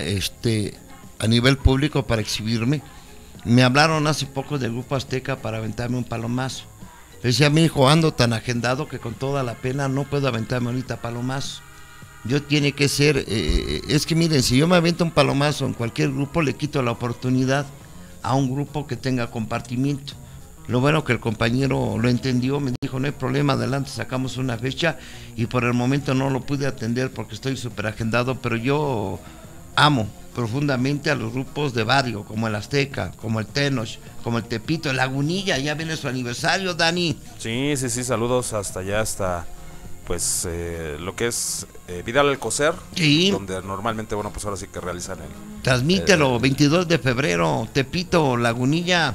a nivel público para exhibirme. Me hablaron hace poco del grupo Azteca para aventarme un palomazo. Decía mi hijo, ando tan agendado que con toda la pena no puedo aventarme ahorita palomazo. Yo tiene que ser, es que miren, si yo me aviento un palomazo en cualquier grupo, le quito la oportunidad a un grupo que tenga compartimiento. Lo bueno que el compañero lo entendió, me dijo, no hay problema, adelante, sacamos una fecha, y por el momento no lo pude atender porque estoy súper agendado, pero yo amo profundamente a los grupos de barrio, como el Azteca, como el Tenoch, como el Tepito, el Lagunilla, ya viene su aniversario, Dani. Sí, saludos hasta allá, hasta pues lo que es Vidal Alcocer, Sí. donde normalmente, bueno, pues ahora sí que realizan Transmítelo, 22 de febrero, Tepito, Lagunilla,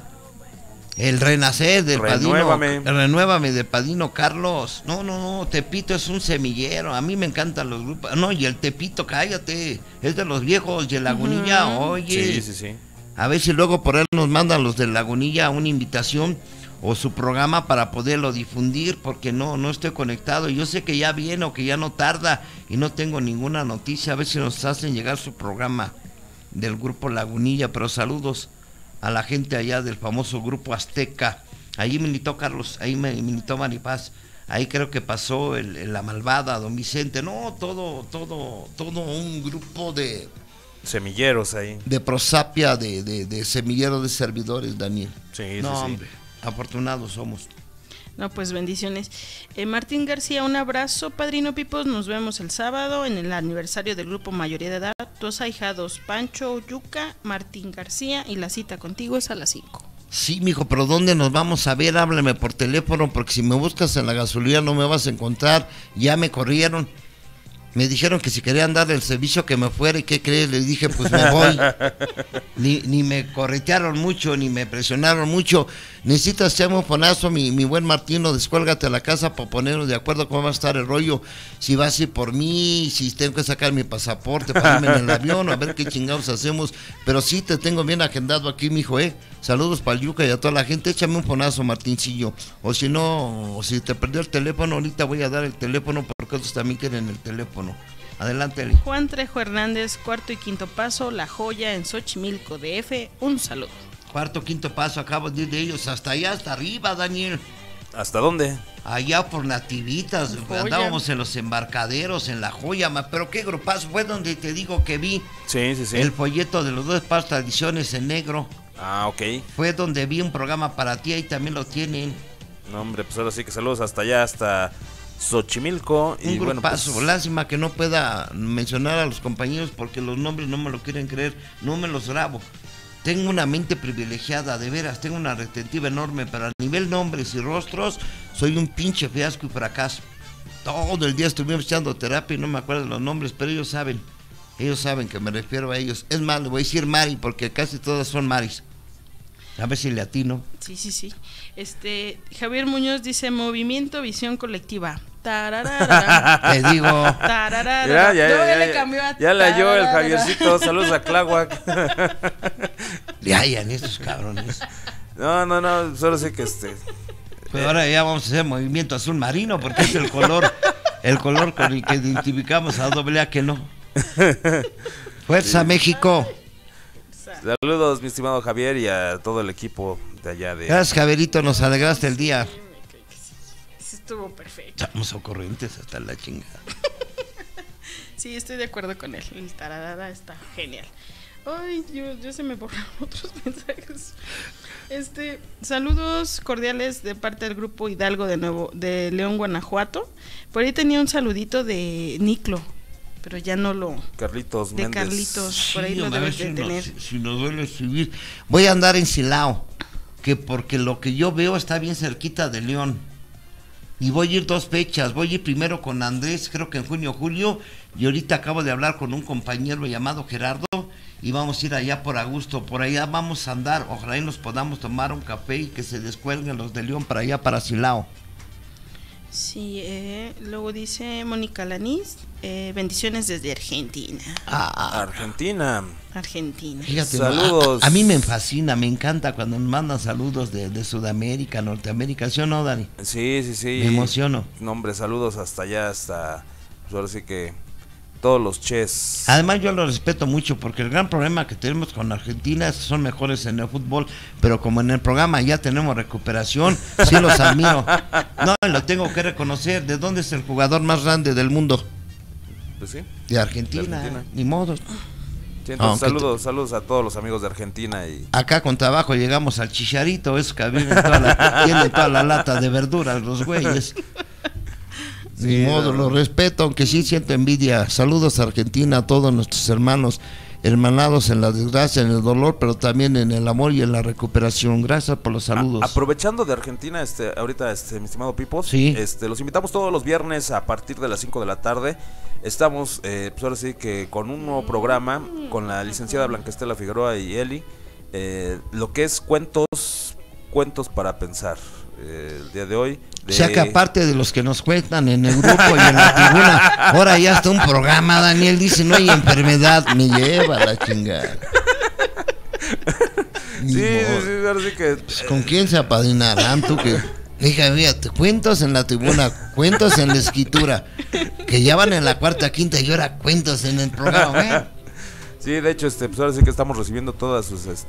el Renacer del Renuévame. Padrino, el Renuévame de Padrino Carlos. No, Tepito es un semillero, a mí me encantan los grupos. No, y el Tepito, cállate, es de los viejos, y el Lagunilla, oye. Sí. A ver si luego por él nos mandan los de Lagunilla una invitación o su programa para poderlo difundir, porque no estoy conectado. Yo sé que ya viene o que ya no tarda y no tengo ninguna noticia. A ver si nos hacen llegar su programa del grupo Lagunilla, pero saludos a la gente allá del famoso grupo Azteca. Ahí militó Carlos, ahí militó Maripaz, ahí creo que pasó la Malvada, Don Vicente. No, todo un grupo de semilleros ahí. De prosapia, de semillero de servidores, Daniel. Sí. Hombre, afortunados somos. No, pues bendiciones. Martín García, un abrazo, Padrino Pipos, nos vemos el sábado en el aniversario del grupo Mayoría de Edad. Tus ahijados, Pancho, Yuca, Martín García, y la cita contigo es a las 5. Sí, mijo, pero ¿dónde nos vamos a ver? Háblame por teléfono, porque si me buscas en la gasolina no me vas a encontrar. Ya me corrieron. Me dijeron que si querían darle el servicio que me fuera, y ¿qué crees? Les dije, pues me voy. Ni me corretearon mucho, ni me presionaron mucho. Necesitas echarme un fonazo, mi buen Martino, descuélgate a la casa para ponernos de acuerdo cómo va a estar el rollo. Si vas a ir por mí, si tengo que sacar mi pasaporte para irme en el avión, a ver qué chingados hacemos. Pero sí te tengo bien agendado aquí, mijo, Saludos para el Yuca y a toda la gente. Échame un fonazo, Martincillo. O si no, si te perdió el teléfono, ahorita voy a dar el teléfono porque otros también quieren el teléfono. Adelante, Eli. Juan Trejo Hernández, cuarto y quinto paso, La Joya en Xochimilco DF. Un saludo. Cuarto, quinto paso, acabo de ir de ellos hasta allá, hasta arriba, Daniel. ¿Hasta dónde? Allá por Nativitas, andábamos en los embarcaderos, en La Joya, pero qué grupazo, fue donde te digo que vi Sí. el folleto de los 2 pasos tradiciones en negro. Ah, ok. Fue donde vi un programa para ti, ahí también lo tienen. No, hombre, pues ahora sí que saludos hasta allá, hasta Xochimilco. Un y bueno, grupazo, pues, lástima que no pueda mencionar a los compañeros porque los nombres no me lo quieren creer, no me los grabo. Tengo una mente privilegiada, de veras, tengo una retentiva enorme, pero a nivel nombres y rostros, soy un pinche fiasco y fracaso. Todo el día estuvimos echando terapia y no me acuerdo de los nombres, pero ellos saben que me refiero a ellos. Es más, le voy a decir Mari, porque casi todas son Maris. A ver si le atino. Sí. Javier Muñoz dice, Movimiento Visión Colectiva. Tararara. Te digo. Tararara. Le cambió a ya le halló el Javiercito. Saludos a Tláhuac. Le hallan esos cabrones. No, solo sé que Pues ahora ya vamos a hacer Movimiento Azul Marino, porque es el color con el que identificamos a AA que no. Fuerza, México. Saludos, mi estimado Javier, y a todo el equipo gente allá de... Gracias, Javerito, nos alegraste el día. Sí, estuvo perfecto. Estamos ocurrentes hasta la chingada. Sí, estoy de acuerdo con él. El tararara está genial. Ay, yo se me borraron otros mensajes. Saludos cordiales de parte del grupo Hidalgo de León, Guanajuato. Por ahí tenía un saludito de Niclo, pero ya no lo... Carlitos de Méndez. Carlitos, por ahí lo debes de tener. Si nos duele escribir. Voy a andar en Silao, que porque lo que yo veo está bien cerquita de León. Y voy a ir 2 fechas. Voy a ir primero con Andrés, creo que en junio o julio. Y ahorita acabo de hablar con un compañero llamado Gerardo. Y vamos a ir allá por Augusto. Por allá vamos a andar. Ojalá y nos podamos tomar un café y que se descuelguen los de León para allá, para Silao. Sí, luego dice Mónica Lanís, bendiciones desde Argentina. Argentina. Fíjate, saludos. A mí me fascina, me encanta cuando nos mandan saludos de Sudamérica, Norteamérica, ¿sí o no, Dani? Sí. Me emociono. No, hombre, saludos hasta allá, hasta... Pues ahora sí que todos los ches. Además yo lo respeto mucho porque el gran problema que tenemos con Argentina es que son mejores en el fútbol, pero como en el programa ya tenemos recuperación, sí los admiro. No, lo tengo que reconocer. ¿De dónde es el jugador más grande del mundo? Pues sí. De Argentina. Ni modo. Sí, entonces, saludos a todos los amigos de Argentina. Y acá con trabajo llegamos al Chicharito, eso que tienen toda la lata de verduras los güeyes. Sí, Ni modo, lo respeto, aunque sí siento envidia. Saludos a Argentina, a todos nuestros hermanos, hermanados en la desgracia, en el dolor, pero también en el amor y en la recuperación. Gracias por los saludos. Aprovechando de Argentina, ahorita, mi estimado Pipos, sí. Los invitamos todos los viernes a partir de las 5 de la tarde. Estamos, pues ahora sí que con un nuevo programa, con la licenciada Blanca Estela Figueroa y Eli, lo que es cuentos para pensar. El día de hoy. O sea que aparte de los que nos cuentan en el grupo y en la tribuna, ahora ya está un programa. Daniel dice: no hay enfermedad, me lleva la chingada. Sí, ahora sí que. Pues, ¿con quién se apadrinarán tú? Que fíjate, cuentos en la tribuna, cuentos en la escritura, que ya van en la cuarta, quinta y ahora cuentos en el programa. Sí, de hecho, pues ahora sí que estamos recibiendo todas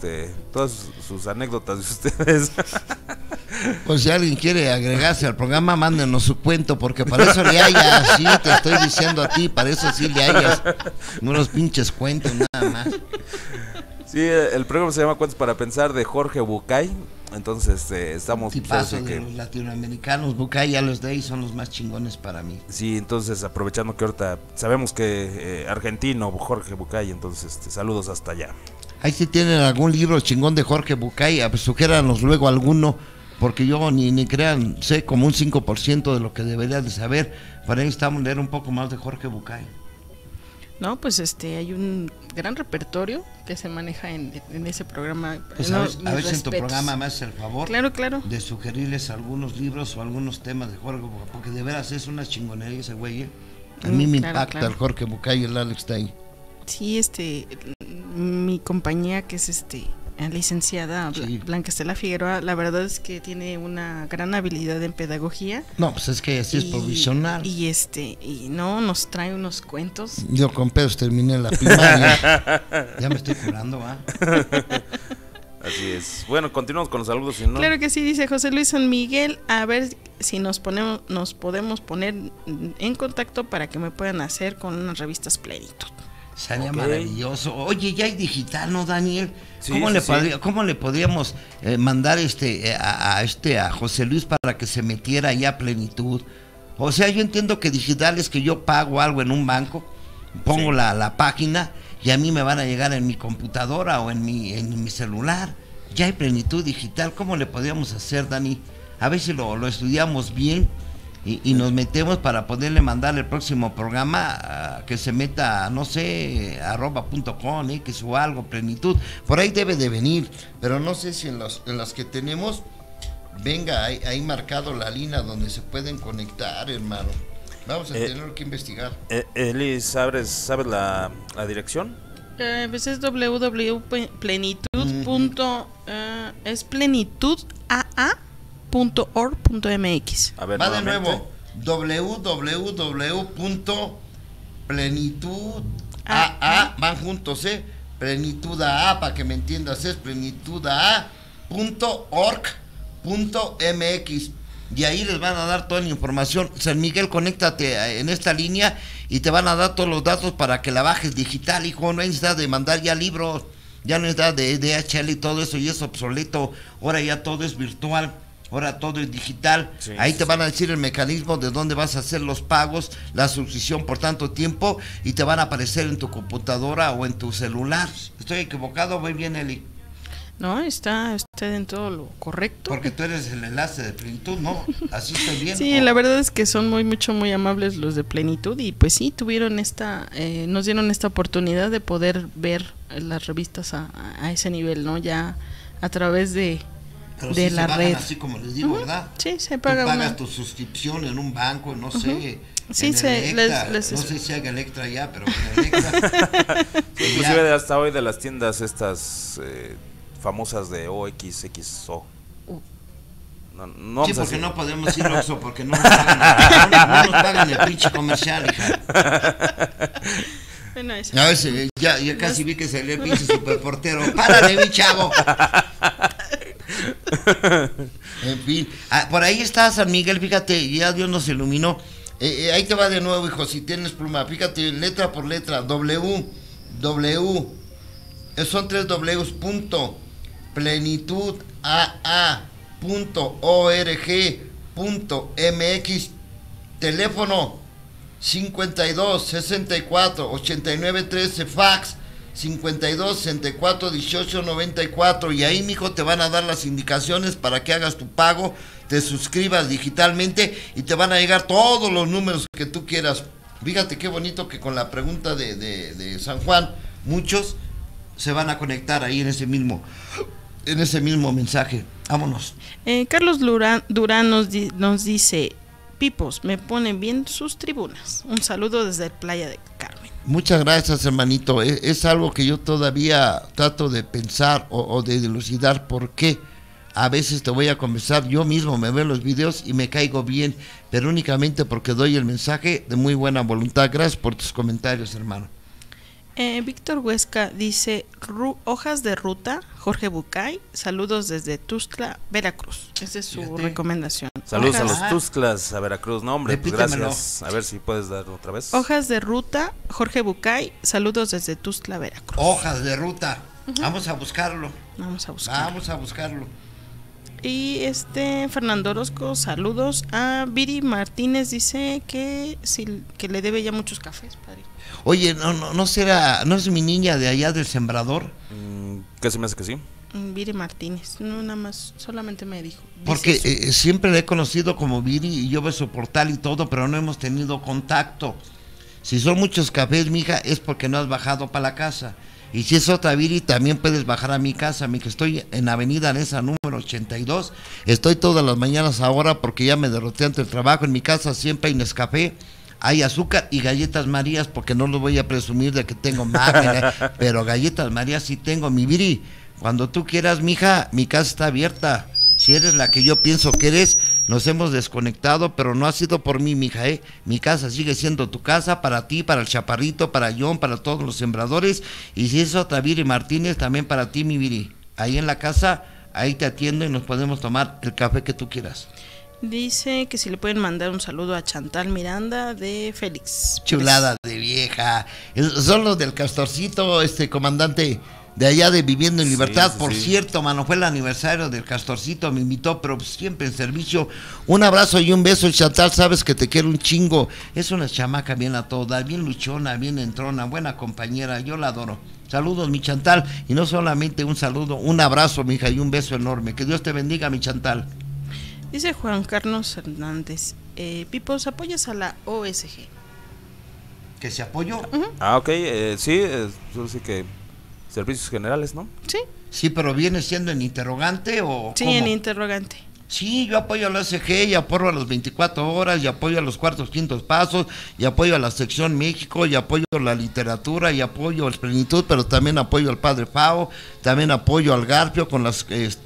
sus anécdotas de ustedes. Pues si alguien quiere agregarse al programa, mándenos su cuento, porque para eso le hayas, sí, te estoy diciendo a ti, para eso sí le hayas unos pinches cuentos nada más. Sí, el programa se llama Cuentos para Pensar, de Jorge Bucay. Entonces estamos... Tipazo de los latinoamericanos, Bucay ya los de ahí son los más chingones para mí. Sí, entonces aprovechando que ahorita sabemos que argentino, Jorge Bucay, entonces saludos hasta allá. Ahí si tienen algún libro chingón de Jorge Bucay, pues sugiéranos luego alguno, porque yo ni crean, sé como un 5% de lo que debería de saber. Para ahí estamos a leer un poco más de Jorge Bucay. No, pues hay un gran repertorio que se maneja en ese programa. Pues a ver si en tu programa me haces el favor, claro, de sugerirles algunos libros o algunos temas de Jorge Bucay, porque de veras es una chingonería ese güey. A mí me impacta el Jorge Bucay y el Alex está ahí. Sí, mi compañía, que es licenciada Blanca Estela Figueroa, la verdad es que tiene una gran habilidad en pedagogía. No, pues es que así es provisional. Y nos trae unos cuentos. Yo con pedos terminé la primaria. Ya me estoy curando, ¿va? Así es. Bueno, continuamos con los saludos, si no. Claro que sí, dice José Luis San Miguel, a ver si nos podemos poner en contacto para que me puedan hacer con unas revistas Plenitud. Sería maravilloso. Oye, ya hay digital, ¿no, Daniel? Sí, ¿Cómo le podríamos mandar a José Luis para que se metiera ya a Plenitud? O sea, yo entiendo que digital es que yo pago algo en un banco, pongo la página y a mí me van a llegar en mi computadora o en mi celular. Ya hay Plenitud digital. ¿Cómo le podríamos hacer, Dani? A ver si lo estudiamos bien. Y nos metemos para poderle mandar el próximo programa que se meta, no sé, @.com, X o algo, Plenitud. Por ahí debe de venir, pero no sé si en las que tenemos venga ahí marcado la línea donde se pueden conectar, hermano. Vamos a tener que investigar. Eli, ¿sabes la dirección? Pues es www.plenitud. Es plenitudaa.org.mx. A ver, va de nuevo, www.plenitudaa, van juntos, Plenitud AA, para que me entiendas, es plenitudaa.org.mx. .org.mx y ahí les van a dar toda la información. San Miguel, conéctate en esta línea y te van a dar todos los datos para que la bajes digital, hijo. No hay necesidad de mandar ya libros, ya no hay necesidad de DHL y todo eso, y es obsoleto. Ahora ya todo es virtual, ahora todo es digital. Sí, ahí te van a decir el mecanismo de dónde vas a hacer los pagos, la suscripción por tanto tiempo, y te van a aparecer en tu computadora o en tu celular. ¿Estoy equivocado? ¿Voy bien, Eli? No, está usted en todo lo correcto. Porque tú eres el enlace de Plenitud, ¿no? Así estoy bien. Sí, la verdad es que son muy amables los de Plenitud, y pues sí, tuvieron nos dieron esta oportunidad de poder ver las revistas a ese nivel, ¿no? Ya a través de sí la red. Así como les digo, ¿verdad? Sí, se paga. Tú pagas tu suscripción en un banco, no sé. Sí, no sé si haga Electra ya, pero en Electra. Inclusive hasta hoy de las tiendas estas famosas de OXXO. No sí, porque no podemos ir Oxxo, porque no nos pagan el pinche comercial, hija. Bueno, a ver, ya casi vi que salió el pinche superportero. ¡Párale, mi chavo! En fin, por ahí está San Miguel, fíjate, ya Dios nos iluminó. Ahí te va de nuevo, hijo, si tienes pluma. Fíjate, letra por letra, son 3 Ws, plenitudaa.org.mx, teléfono 52 64 89 13, fax 52 64 18 94, y ahí, mijo, te van a dar las indicaciones para que hagas tu pago, te suscribas digitalmente y te van a llegar todos los números que tú quieras. Fíjate qué bonito que con la pregunta de San Juan, muchos se van a conectar ahí en ese mismo mensaje. Vámonos. Carlos Durán nos dice: Pipos, me ponen bien sus tribunas. Un saludo desde Playa del Carmen. Muchas gracias, hermanito. Es algo que yo todavía trato de pensar o de dilucidar por qué. A veces te voy a confesar, yo mismo me veo los videos y me caigo bien, pero únicamente porque doy el mensaje de muy buena voluntad. Gracias por tus comentarios, hermano. Víctor Huesca dice: hojas de ruta, Jorge Bucay, saludos desde Tuxtla, Veracruz. Esa es su recomendación. Saludos a los Tuxtlas, a Veracruz. No, hombre, pues gracias. A ver si puedes dar otra vez. Hojas de ruta, Jorge Bucay, saludos desde Tuxtla, Veracruz. Hojas de ruta. Vamos a buscarlo. Vamos a buscarlo. Y Fernando Orozco, saludos a Viri Martínez, dice que le debe ya muchos cafés, padre. Oye, no es mi niña de allá del Sembrador. ¿Qué se me hace que sí? Viri Martínez, no, nada más, solamente me dijo. Porque siempre le he conocido como Viri y yo veo su portal y todo, pero no hemos tenido contacto. Si son muchos cafés, mija, es porque no has bajado para la casa. Y si es otra Viri, también puedes bajar a mi casa, que estoy en Avenida Nesa número 82. Estoy todas las mañanas ahora porque ya me derroté ante el trabajo. En mi casa siempre hay Nescafé, hay azúcar y galletas Marías, porque no lo voy a presumir de que tengo máquina, pero galletas Marías sí tengo, mi Viri. Cuando tú quieras, mija, mi casa está abierta. Si eres la que yo pienso que eres, nos hemos desconectado, pero no ha sido por mí, mija, Mi casa sigue siendo tu casa, para ti, para el Chaparrito, para John, para todos los sembradores. Y si es otra Viri Martínez, también para ti, mi Viri. Ahí en la casa, ahí te atiendo y nos podemos tomar el café que tú quieras. Dice que si le pueden mandar un saludo a Chantal Miranda de Félix. Chulada de vieja. Son los del Castorcito, comandante. De allá de Viviendo en Libertad, sí. Por cierto, mano, fue el aniversario del Castorcito, me invitó, pero siempre en servicio. Un abrazo y un beso, Chantal, sabes que te quiero un chingo. Es una chamaca bien a toda, bien luchona, bien entrona, buena compañera, yo la adoro. Saludos, mi Chantal, y no solamente un saludo, un abrazo, mija, y un beso enorme. Que Dios te bendiga, mi Chantal. Dice Juan Carlos Hernández: Pipos, ¿apoyas a la OSG? ¿Que se apoyó? Ok, sí, sí que... Servicios generales, ¿no? Sí. Sí, pero ¿viene siendo en interrogante o sí, cómo? En interrogante. Sí, yo apoyo a la SG y apoyo a los 24 horas, y apoyo a los cuartos, quintos pasos, y apoyo a la sección México, y apoyo a la literatura, y apoyo a la Plenitud, pero también apoyo al Padre Fao, también apoyo al Garfio con las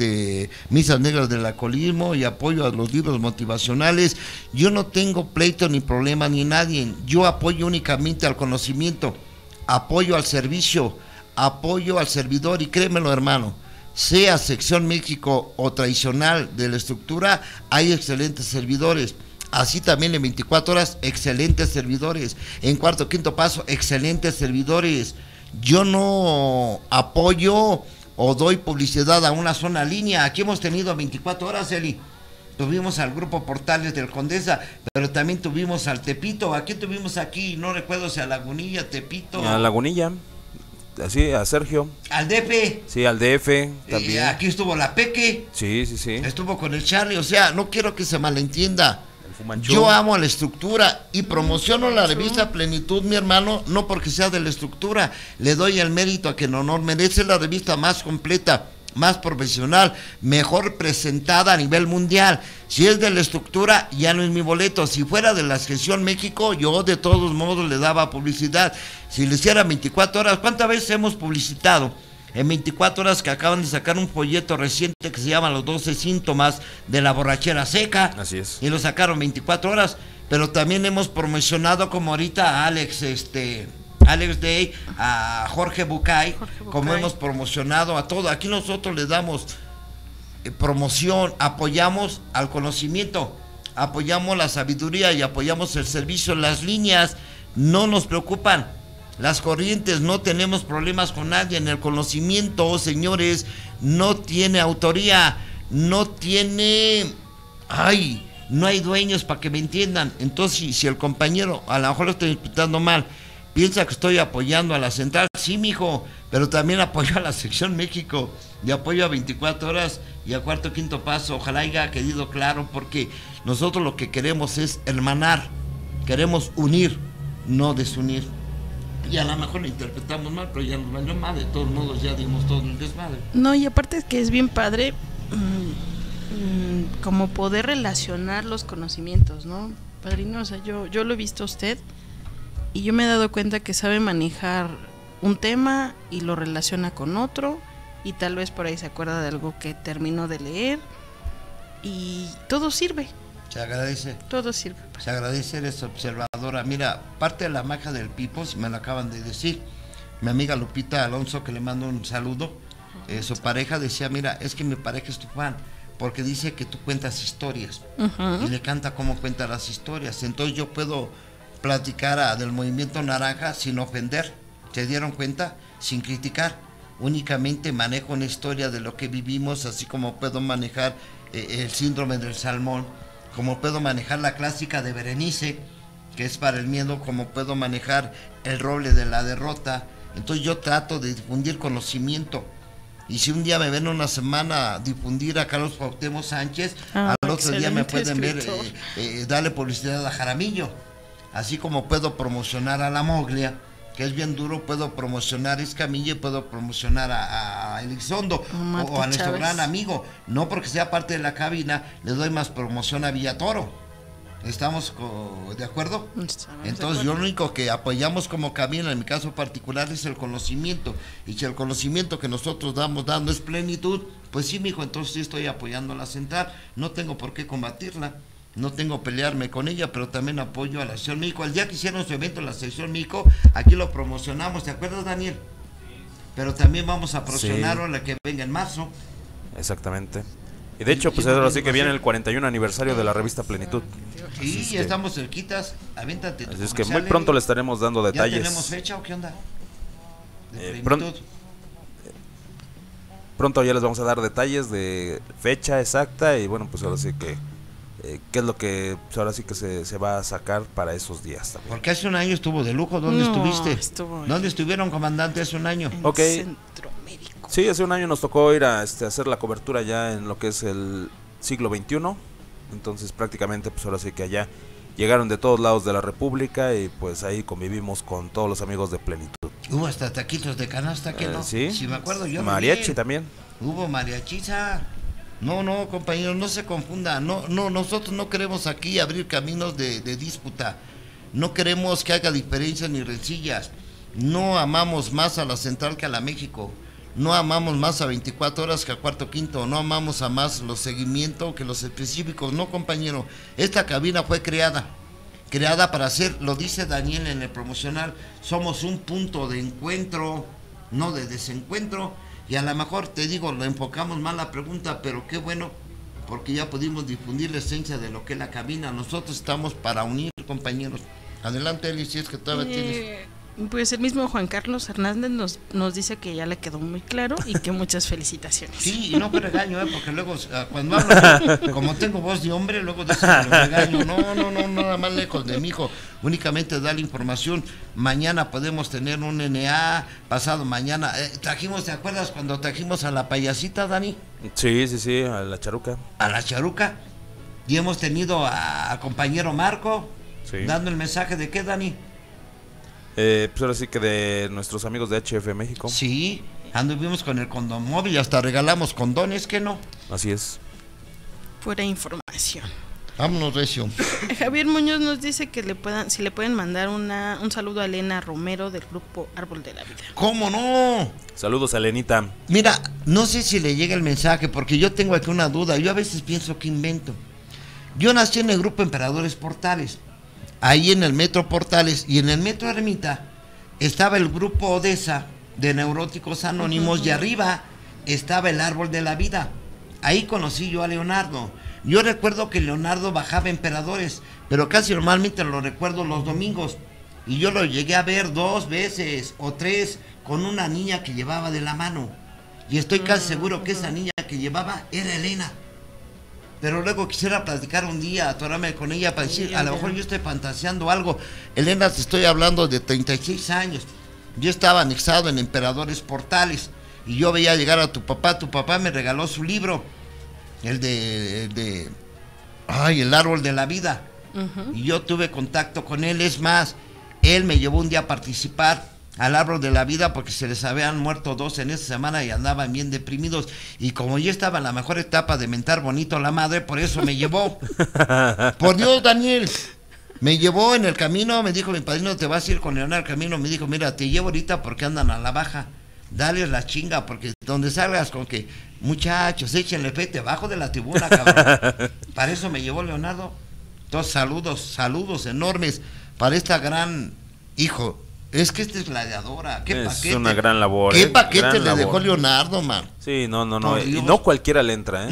misas negras del alcoholismo, y apoyo a los libros motivacionales. Yo no tengo pleito ni problema ni nadie, yo apoyo únicamente al conocimiento, apoyo al servicio, apoyo al servidor, y créemelo, hermano, sea Sección México o tradicional de la estructura, hay excelentes servidores. Así también en 24 horas, excelentes servidores. En cuarto, quinto paso, excelentes servidores. Yo no apoyo o doy publicidad a una sola línea. Aquí hemos tenido 24 horas, Eli. Tuvimos al grupo Portales del Condesa, pero también tuvimos al Tepito. ¿A quién tuvimos aquí? No recuerdo si a Lagunilla, Tepito. A Lagunilla, así, a Sergio. Al DF. Sí, al DF también. Aquí estuvo la Peque. Sí. Estuvo con el Charlie. O sea, no quiero que se malentienda. Fumanchú. Yo amo a la estructura y promociono la revista Plenitud, mi hermano, no porque sea de la estructura. Le doy el mérito a quien honor merece, la revista más completa, más profesional, mejor presentada a nivel mundial. Si es de la estructura, ya no es mi boleto. Si fuera de la Sección México, yo de todos modos le daba publicidad. Si le hiciera 24 horas, ¿cuántas veces hemos publicitado? En 24 horas que acaban de sacar un folleto reciente que se llama Los 12 síntomas de la borrachera seca. Así es. Y lo sacaron 24 horas. Pero también hemos promocionado como ahorita a Alex Day, a Jorge Bucay, como hemos promocionado a todo. Aquí nosotros le damos promoción, apoyamos al conocimiento, apoyamos la sabiduría y apoyamos el servicio. Las líneas no nos preocupan. Las corrientes, no tenemos problemas con nadie. En el conocimiento, señores, no tiene autoría, no tiene... no hay dueños, para que me entiendan. Entonces, si el compañero, a lo mejor lo estoy explicando mal, piensa que estoy apoyando a la central, sí, mijo, pero también apoyo a la Sección México y apoyo a 24 horas y a cuarto, quinto paso. Ojalá haya quedado claro, porque nosotros lo que queremos es hermanar, queremos unir, no desunir. Y a lo mejor lo interpretamos mal, pero ya nos valió mal. De todos modos, ya dimos todo el desmadre. No, y aparte es que es bien padre como poder relacionar los conocimientos, ¿no? Padrino, o sea, yo lo he visto a usted y yo me he dado cuenta que sabe manejar un tema y lo relaciona con otro, y tal vez por ahí se acuerda de algo que terminó de leer, y todo sirve. Se agradece. Todo sirve. Se agradece, eres observadora. Mira, parte de la magia del Pipo, si me lo acaban de decir, mi amiga Lupita Alonso, que le mando un saludo, su pareja decía, mira, es que mi pareja es tu fan, porque dice que tú cuentas historias, y le canta cómo cuenta las historias. Entonces yo puedo platicar del movimiento naranja sin ofender, ¿se dieron cuenta? Sin criticar, únicamente manejo una historia de lo que vivimos, así como puedo manejar el síndrome del salmón, como puedo manejar la clásica de Berenice, que es para el miedo, como puedo manejar el roble de la derrota. Entonces yo trato de difundir conocimiento, y si un día me ven una semana difundir a Carlos Cuauhtémoc Sánchez, al otro día me pueden ver darle publicidad a Jaramillo. Así como puedo promocionar a La Moglia, que es bien duro, puedo promocionar a Escamilla y puedo promocionar a Elizondo o a nuestro gran amigo. No porque sea parte de la cabina, le doy más promoción a Villatoro. ¿Estamos de acuerdo? Entonces yo lo único que apoyamos como cabina, en mi caso particular, es el conocimiento. Y si el conocimiento que nosotros dando es plenitud, pues sí, mijo, entonces sí estoy apoyando a la central. No tengo por qué combatirla, no tengo que pelearme con ella, pero también apoyo a la Sección México. El día que hicieron su evento en la Sección México, aquí lo promocionamos, ¿te acuerdas, Daniel? Pero también vamos a promocionarlo la que venga en marzo. Exactamente. Y de hecho, pues ahora sí que viene el 41 aniversario de la revista Plenitud. Sí, ya estamos cerquitas, aviéntate. Así es que muy pronto le estaremos dando detalles. ¿Ya tenemos fecha o qué onda? Pronto ya les vamos a dar detalles de fecha exacta, y bueno, pues ahora sí que qué es lo que pues ahora sí que se va a sacar para esos días también. Porque hace un año estuvo de lujo. ¿Dónde estuviste? ¿Dónde estuvieron, comandante, hace un año? En Centroamérica. Sí, hace un año nos tocó ir a hacer la cobertura ya en lo que es el siglo XXI. Entonces prácticamente pues ahora sí que allá llegaron de todos lados de la República, y pues ahí convivimos con todos los amigos de Plenitud. Hubo hasta taquitos de canasta, que no. Sí, me acuerdo yo. Mariachi también. Hubo mariachiza. No, compañeros, no se confunda. No, nosotros no queremos aquí abrir caminos de disputa. No queremos que haga diferencias ni rencillas. No amamos más a la central que a la México. No amamos más a 24 horas que a cuarto quinto. No amamos a más los seguimientos que los específicos. No, compañero. Esta cabina fue creada para ser, lo dice Daniel en el promocional, somos un punto de encuentro, no de desencuentro. y a lo mejor, te digo, lo enfocamos mal la pregunta, pero qué bueno, porque ya pudimos difundir la esencia de lo que es la cabina. Nosotros estamos para unir, compañeros. Adelante, Eli, si es que todavía tienes... Pues el mismo Juan Carlos Hernández nos dice que ya le quedó muy claro y que muchas felicitaciones. Sí, y no me regaño, porque luego cuando hablo, como tengo voz de hombre, luego dicen que lo regaño. No, nada más lejos de mi hijo. Únicamente da la información. Mañana podemos tener un NA, pasado mañana. Trajimos, ¿te acuerdas cuando trajimos a la payasita, Dani? Sí, a la Charuca. A la Charuca. Y hemos tenido al compañero Marco, dando el mensaje de qué, Dani. Pues ahora sí que de nuestros amigos de HF México. Sí, anduvimos con el condón móvil, hasta regalamos condones, ¿que no? Así es. Pura información. Vámonos, Recio. Javier Muñoz nos dice que si le pueden mandar un saludo a Elena Romero del grupo Árbol de la Vida. ¿Cómo no? Saludos a Elenita. Mira, no sé si le llega el mensaje, porque yo tengo aquí una duda. Yo a veces pienso que invento. Yo nací en el grupo Emperadores Portales, ahí en el Metro Portales, y en el Metro Ermita estaba el grupo Odessa de Neuróticos Anónimos, y arriba estaba el Árbol de la Vida. Ahí conocí yo a Leonardo. Yo recuerdo que Leonardo bajaba Emperadores, pero casi normalmente lo recuerdo los domingos, y yo lo llegué a ver 2 veces o 3 con una niña que llevaba de la mano, y estoy casi seguro que esa niña que llevaba era Elena. Pero luego quisiera platicar un día, atorarme con ella para decir, a lo mejor yo estoy fantaseando algo. Elena, te estoy hablando de 36 años. Yo estaba anexado en Emperadores Portales, y yo veía llegar a tu papá me regaló su libro, el Árbol de la Vida. Y yo tuve contacto con él, es más, él me llevó un día a participar al Árbol de la Vida porque se les habían muerto 2 en esa semana y andaban bien deprimidos, y como yo estaba en la mejor etapa de mentar bonito a la madre, por eso me llevó. Por Dios, Daniel, me llevó en el camino, me dijo mi padrino, te vas a ir con Leonardo al camino, me dijo, mira, te llevo ahorita porque andan a la baja, dale la chinga, porque donde salgas con que, muchachos, échenle fe, te bajo de la tribuna, cabrón. Para eso me llevó Leonardo. Entonces, saludos enormes para esta gran hijo. Es que esta es gladiadora, qué paquete. Es una gran labor. ¿Qué paquete le dejó Leonardo, man? Sí, no. Y no cualquiera le entra, ¿eh?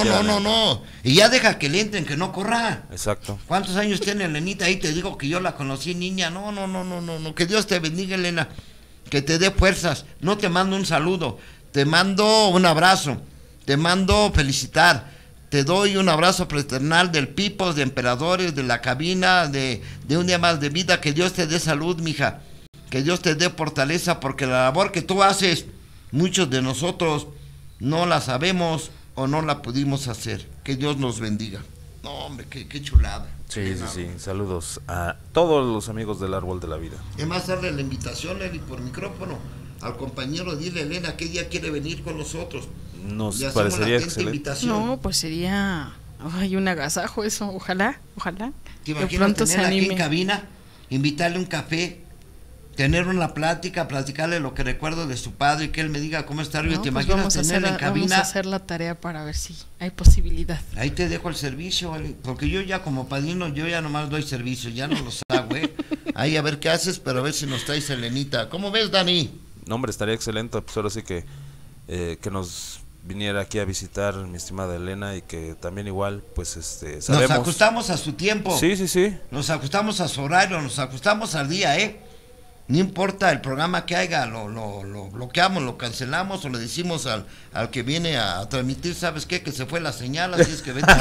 No. Y ya deja que le entren, que no corra. Exacto. ¿Cuántos años tiene Elenita? Ahí te digo que yo la conocí niña. No. Que Dios te bendiga, Elena. Que te dé fuerzas. No te mando un saludo, te mando un abrazo. Te mando felicitar. Te doy un abrazo fraternal del Pipos, de Emperadores, de la cabina, de un día más de vida. Que Dios te dé salud, mija. Que Dios te dé fortaleza, porque la labor que tú haces, muchos de nosotros no la sabemos o no la pudimos hacer. Que Dios nos bendiga. No, hombre, qué chulada. Sí. Saludos a todos los amigos del Árbol de la Vida. Es más, darle la invitación, Eli, por micrófono, al compañero, dile, Elena, ¿qué día quiere venir con nosotros? Nos parecería excelente. No, pues sería un agasajo eso, ojalá. ¿Te imaginas tenerla aquí en cabina, invitarle un café, tener una plática, platicarle lo que recuerdo de su padre y que él me diga cómo está? ¿Te imaginas tenerla en cabina? Vamos a hacer la tarea para ver si hay posibilidad. Ahí te dejo el servicio, porque yo ya como padrino, yo ya nomás doy servicio, ya no los hago, Ahí a ver qué haces, pero a ver si nos traes Elenita. ¿Cómo ves, Dani? No, hombre, estaría excelente, pues ahora sí que nos viniera aquí a visitar mi estimada Elena, y que también igual, pues sabemos. Nos ajustamos a su tiempo. Sí. Nos ajustamos a su horario, nos ajustamos al día, No importa el programa que haya, lo bloqueamos, lo cancelamos, o le decimos al que viene a transmitir, ¿sabes qué? Que se fue la señal, así es que vete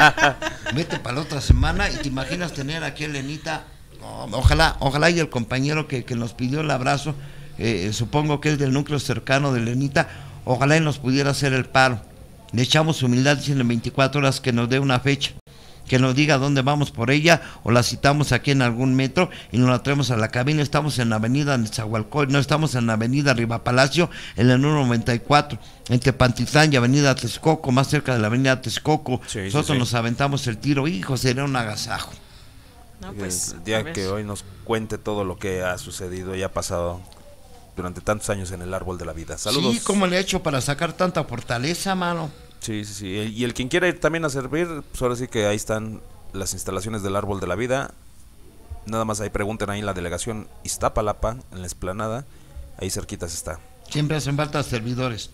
para la otra semana. Y te imaginas tener aquí a Elenita. No, ojalá y el compañero que nos pidió el abrazo, supongo que es del núcleo cercano de Elenita, ojalá y nos pudiera hacer el paro. Le echamos humildad, dicen en 24 horas que nos dé una fecha, que nos diga dónde vamos por ella, o la citamos aquí en algún metro y nos la traemos a la cabina. Estamos en la avenida Nezahualcóyotl, no, estamos en la avenida Riva Palacio, en el número 94, entre Pantitlán y avenida Texcoco, más cerca de la avenida Texcoco. Nosotros nos aventamos el tiro, hijo, sería un agasajo. No, pues, el día que hoy nos cuente todo lo que ha sucedido y ha pasado durante tantos años en el Árbol de la Vida. Saludos. Sí, ¿cómo le ha hecho para sacar tanta fortaleza, mano? Sí. Y el quien quiera ir también a servir, pues ahora sí que ahí están las instalaciones del Árbol de la Vida. Nada más ahí pregunten ahí en la delegación Iztapalapa, en la explanada, ahí cerquitas está. Siempre hacen falta servidores.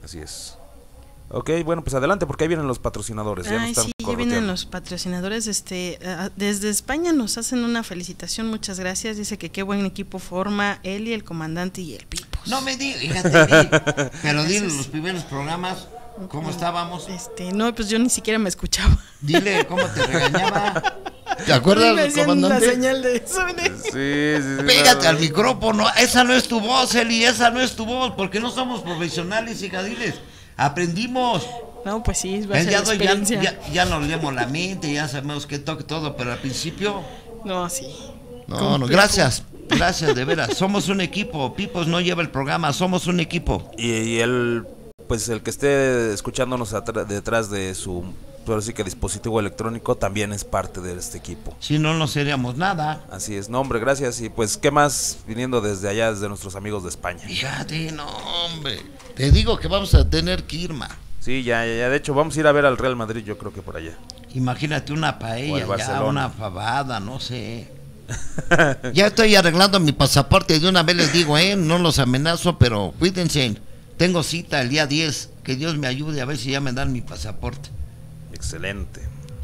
Así es. Ok, bueno, pues adelante, porque ahí vienen los patrocinadores. Ya Ay, sí, ya vienen los patrocinadores. Desde España nos hacen una felicitación, muchas gracias. Dice que qué buen equipo forma Eli, el comandante y el Pipos. No me digas, fíjate, pero dile los primeros programas, ¿cómo estábamos? No, pues yo ni siquiera me escuchaba. Dile cómo te regañaba. ¿Te acuerdas, comandante? La señal de eso, Sí. Pégate al micrófono, esa no es tu voz, Eli, esa no es tu voz, porque no somos profesionales, hija, diles. Aprendimos. No, pues sí, va a ser experiencia. Ya nos leemos la mente, ya sabemos que toque todo, pero al principio. No, sí. No, gracias, de veras. Somos un equipo. Pipos no lleva el programa, somos un equipo. Y él, pues el que esté escuchándonos detrás de su, por así que dispositivo electrónico, también es parte de este equipo. Si no, no seríamos nada. Así es, no, hombre, gracias. Y pues, ¿qué más viniendo desde allá, desde nuestros amigos de España? Fíjate, no, hombre. Te digo que vamos a tener que ir, ma. Sí, ya, de hecho, vamos a ir a ver al Real Madrid, yo creo que por allá. Imagínate una paella, ya una fabada, no sé. Ya estoy arreglando mi pasaporte, de una vez les digo, no los amenazo, pero cuídense. Tengo cita el día 10, que Dios me ayude a ver si ya me dan mi pasaporte. Excelente.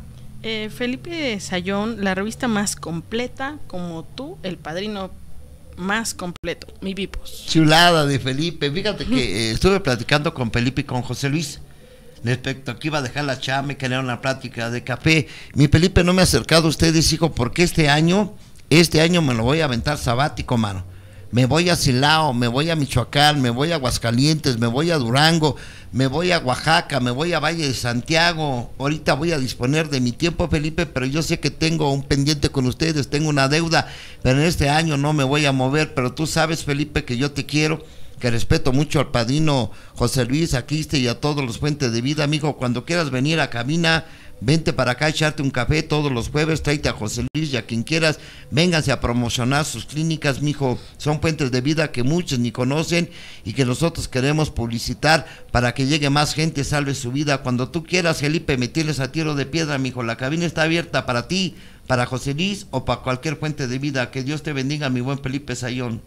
Felipe Sayón, la revista más completa, como tú, el padrino más completo, mi Pipos. Chulada de Felipe. Fíjate que estuve platicando con Felipe y con José Luis respecto a que iba a dejar la chamba y quería una plática de café. Mi Felipe, no me ha acercado a ustedes, hijo, porque este año me lo voy a aventar sabático, mano. Me voy a Silao, me voy a Michoacán, me voy a Aguascalientes, me voy a Durango, me voy a Oaxaca, me voy a Valle de Santiago. Ahorita voy a disponer de mi tiempo, Felipe, pero yo sé que tengo un pendiente con ustedes, tengo una deuda, pero en este año no me voy a mover. Pero tú sabes, Felipe, que yo te quiero, que respeto mucho al padrino José Luis, a Quiste y a todos los Fuentes de Vida, amigo. Cuando quieras venir a cabina, vente para acá a echarte un café todos los jueves, tráete a José Luis y a quien quieras, vénganse a promocionar sus clínicas, mijo. Son fuentes de vida que muchos ni conocen y que nosotros queremos publicitar para que llegue más gente, salve su vida. Cuando tú quieras, Felipe, me tienes a tiro de piedra, mijo. La cabina está abierta para ti, para José Luis o para cualquier fuente de vida. Que Dios te bendiga, mi buen Felipe Sayón.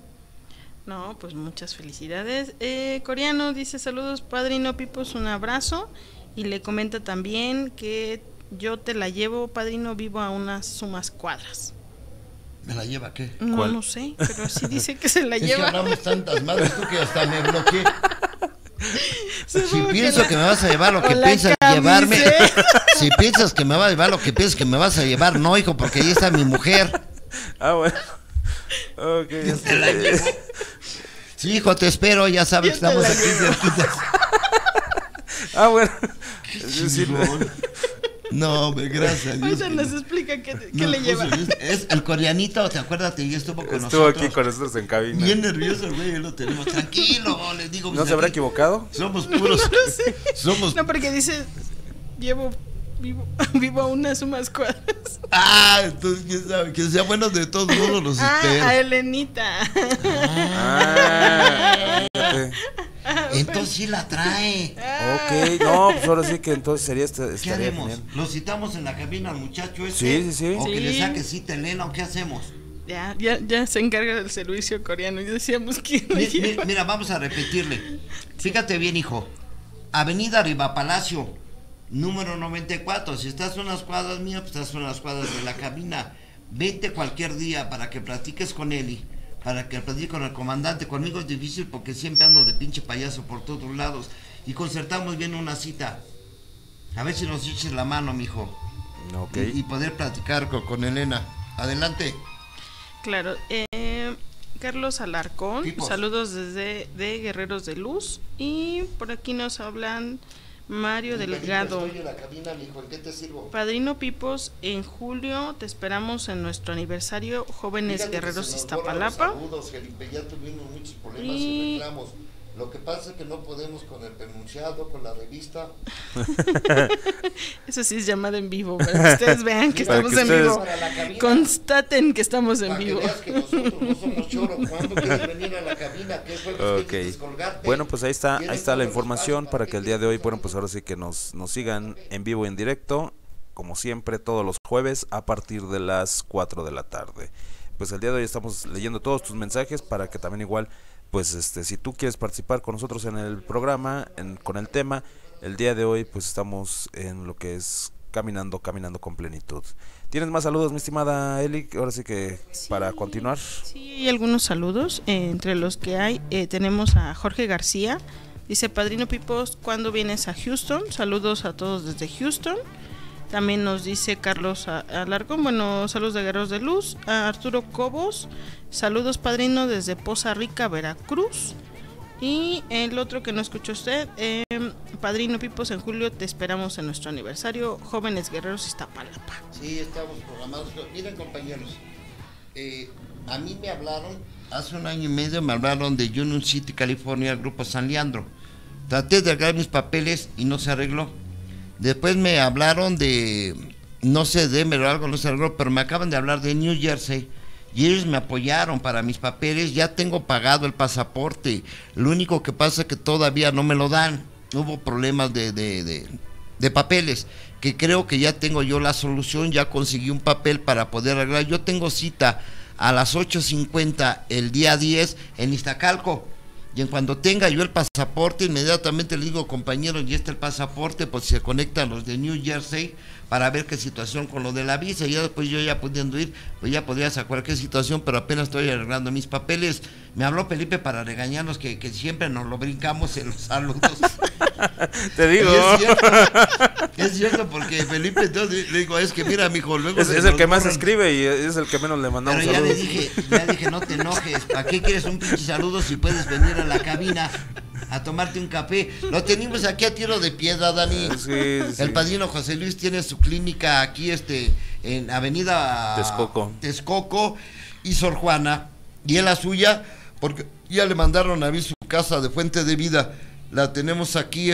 No, pues muchas felicidades. Coreano dice: saludos, padrino Pipos, un abrazo. Y le comenta también que yo te la llevo, padrino, vivo a unas sumas cuadras. ¿Me la lleva qué? No, ¿Cuál? No sé, pero sí dice que se la es lleva. Es que hablamos tantas madres, tú que hasta me bloqueé. Si pienso que me vas a llevar lo que piensas llevarme, si piensas que me vas a llevar lo que piensas que me vas a llevar, no, hijo, porque ahí está mi mujer. Ah, bueno. Ok. Te la llevo. Sí, hijo, te espero, ya sabes que estamos aquí cerquitas. Ah, bueno. Sí, no, gracias a Dios. Ahorita nos explica qué le lleva. Es el coreanito, ¿te acuerdas? Y estuvo con nosotros. Estuvo Aquí con nosotros en cabina. Bien nervioso, güey, lo tenemos. Tranquilo, les digo. ¿No se habrá equivocado? Somos puros. No sé. Somos. No, porque dice, vivo a unas sumas cuadras. Ah, entonces, quién sabe, que sea bueno de todos modos los espero. A Elenita. Okay. Entonces sí la trae. Ok, no, pues ahora sí que entonces sería ¿Qué haremos? Bien. ¿Lo citamos en la cabina al muchacho Sí. ¿O que le saque cita Elena o qué hacemos? Ya se encarga del servicio coreano y decíamos que mira, vamos a repetirle. Fíjate bien, hijo. Avenida Riva Palacio, número 94. Si estás en unas cuadras mías, pues estás en unas cuadras de la cabina. Vete cualquier día para que platiques con Eli, para que platique con el comandante. Conmigo es difícil porque siempre ando de pinche payaso por todos lados. Y concertamos bien una cita. A ver si nos eches la mano, mijo. Okay. Y poder platicar con Elena. Adelante. Claro. Carlos Alarcón, Pipos. Saludos desde de Guerreros de Luz. Y por aquí nos hablan Mario Delgado. Estoy en la cabina, mijo. ¿En qué te sirvo? Padrino Pipos, en julio te esperamos en nuestro aniversario Jóvenes Fíjate Guerreros Iztapalapa. Saludos, Felipe, ya tuvimos muchos problemas y reclamos. Lo que pasa es que no podemos con el pronunciado, con la revista. Eso sí es llamada en vivo, para que ustedes vean que estamos en vivo. Constaten que estamos en vivo. Para que veas que nosotros no somos choros. ¿Cuándo quieres venir a la cabina? ¿Qué fue lo que quieres descolgarte? Bueno, pues ahí está la información para que el día de hoy, bueno, pues ahora sí que nos sigan en vivo y en directo, como siempre, todos los jueves a partir de las 4 de la tarde. Pues el día de hoy estamos leyendo todos tus mensajes para que también igual pues si tú quieres participar con nosotros en el programa, con el tema, el día de hoy pues estamos en lo que es caminando con plenitud. ¿Tienes más saludos, mi estimada Eli? Ahora sí que para continuar. Sí, hay algunos saludos, entre los que hay, tenemos a Jorge García, dice: Padrino Pipos, ¿cuándo vienes a Houston? Saludos a todos desde Houston. También nos dice Carlos Alarcón, bueno, saludos de Guerreros de Luz. A Arturo Cobos, saludos padrino desde Poza Rica, Veracruz. Y el otro que no escuchó usted, Padrino Pipos, en julio te esperamos en nuestro aniversario, Jóvenes Guerreros Iztapalapa. Sí, estamos programados. Miren, compañeros, a mí me hablaron, hace 1 año y medio me hablaron de Union City, California, el grupo San Leandro. Traté de arreglar mis papeles y no se arregló. Después me hablaron de, no sé, Denver o algo, no se arregló, pero me acaban de hablar de New Jersey y ellos me apoyaron para mis papeles. Ya tengo pagado el pasaporte, lo único que pasa es que todavía no me lo dan. Hubo problemas de papeles, que creo que ya tengo yo la solución, ya conseguí un papel para poder arreglar. Yo tengo cita a las 8:50 el día 10 en Iztacalco. Y en cuando tenga yo el pasaporte, inmediatamente le digo, compañeros, ya está el pasaporte, pues se conectan los de New Jersey para ver qué situación con lo de la visa. Y ya después yo ya pudiendo ir, pues ya podría saber cualquier situación, pero apenas estoy arreglando mis papeles. Me habló Felipe para regañarnos que siempre nos lo brincamos en los saludos. Te digo. Es cierto, porque Felipe, entonces le digo, es que mira, mijo, luego... Es el que más escribe y es el que menos le mandamos pero saludos. Ya dije, no te enojes, ¿para qué quieres un pinche saludo si puedes venir a la cabina a tomarte un café? Lo tenemos aquí a tiro de piedra, Dani. Sí. El padrino José Luis tiene su clínica aquí en Avenida Texcoco y Sor Juana, y él la suya, porque ya le mandaron a ver su casa de Fuente de Vida. La tenemos aquí,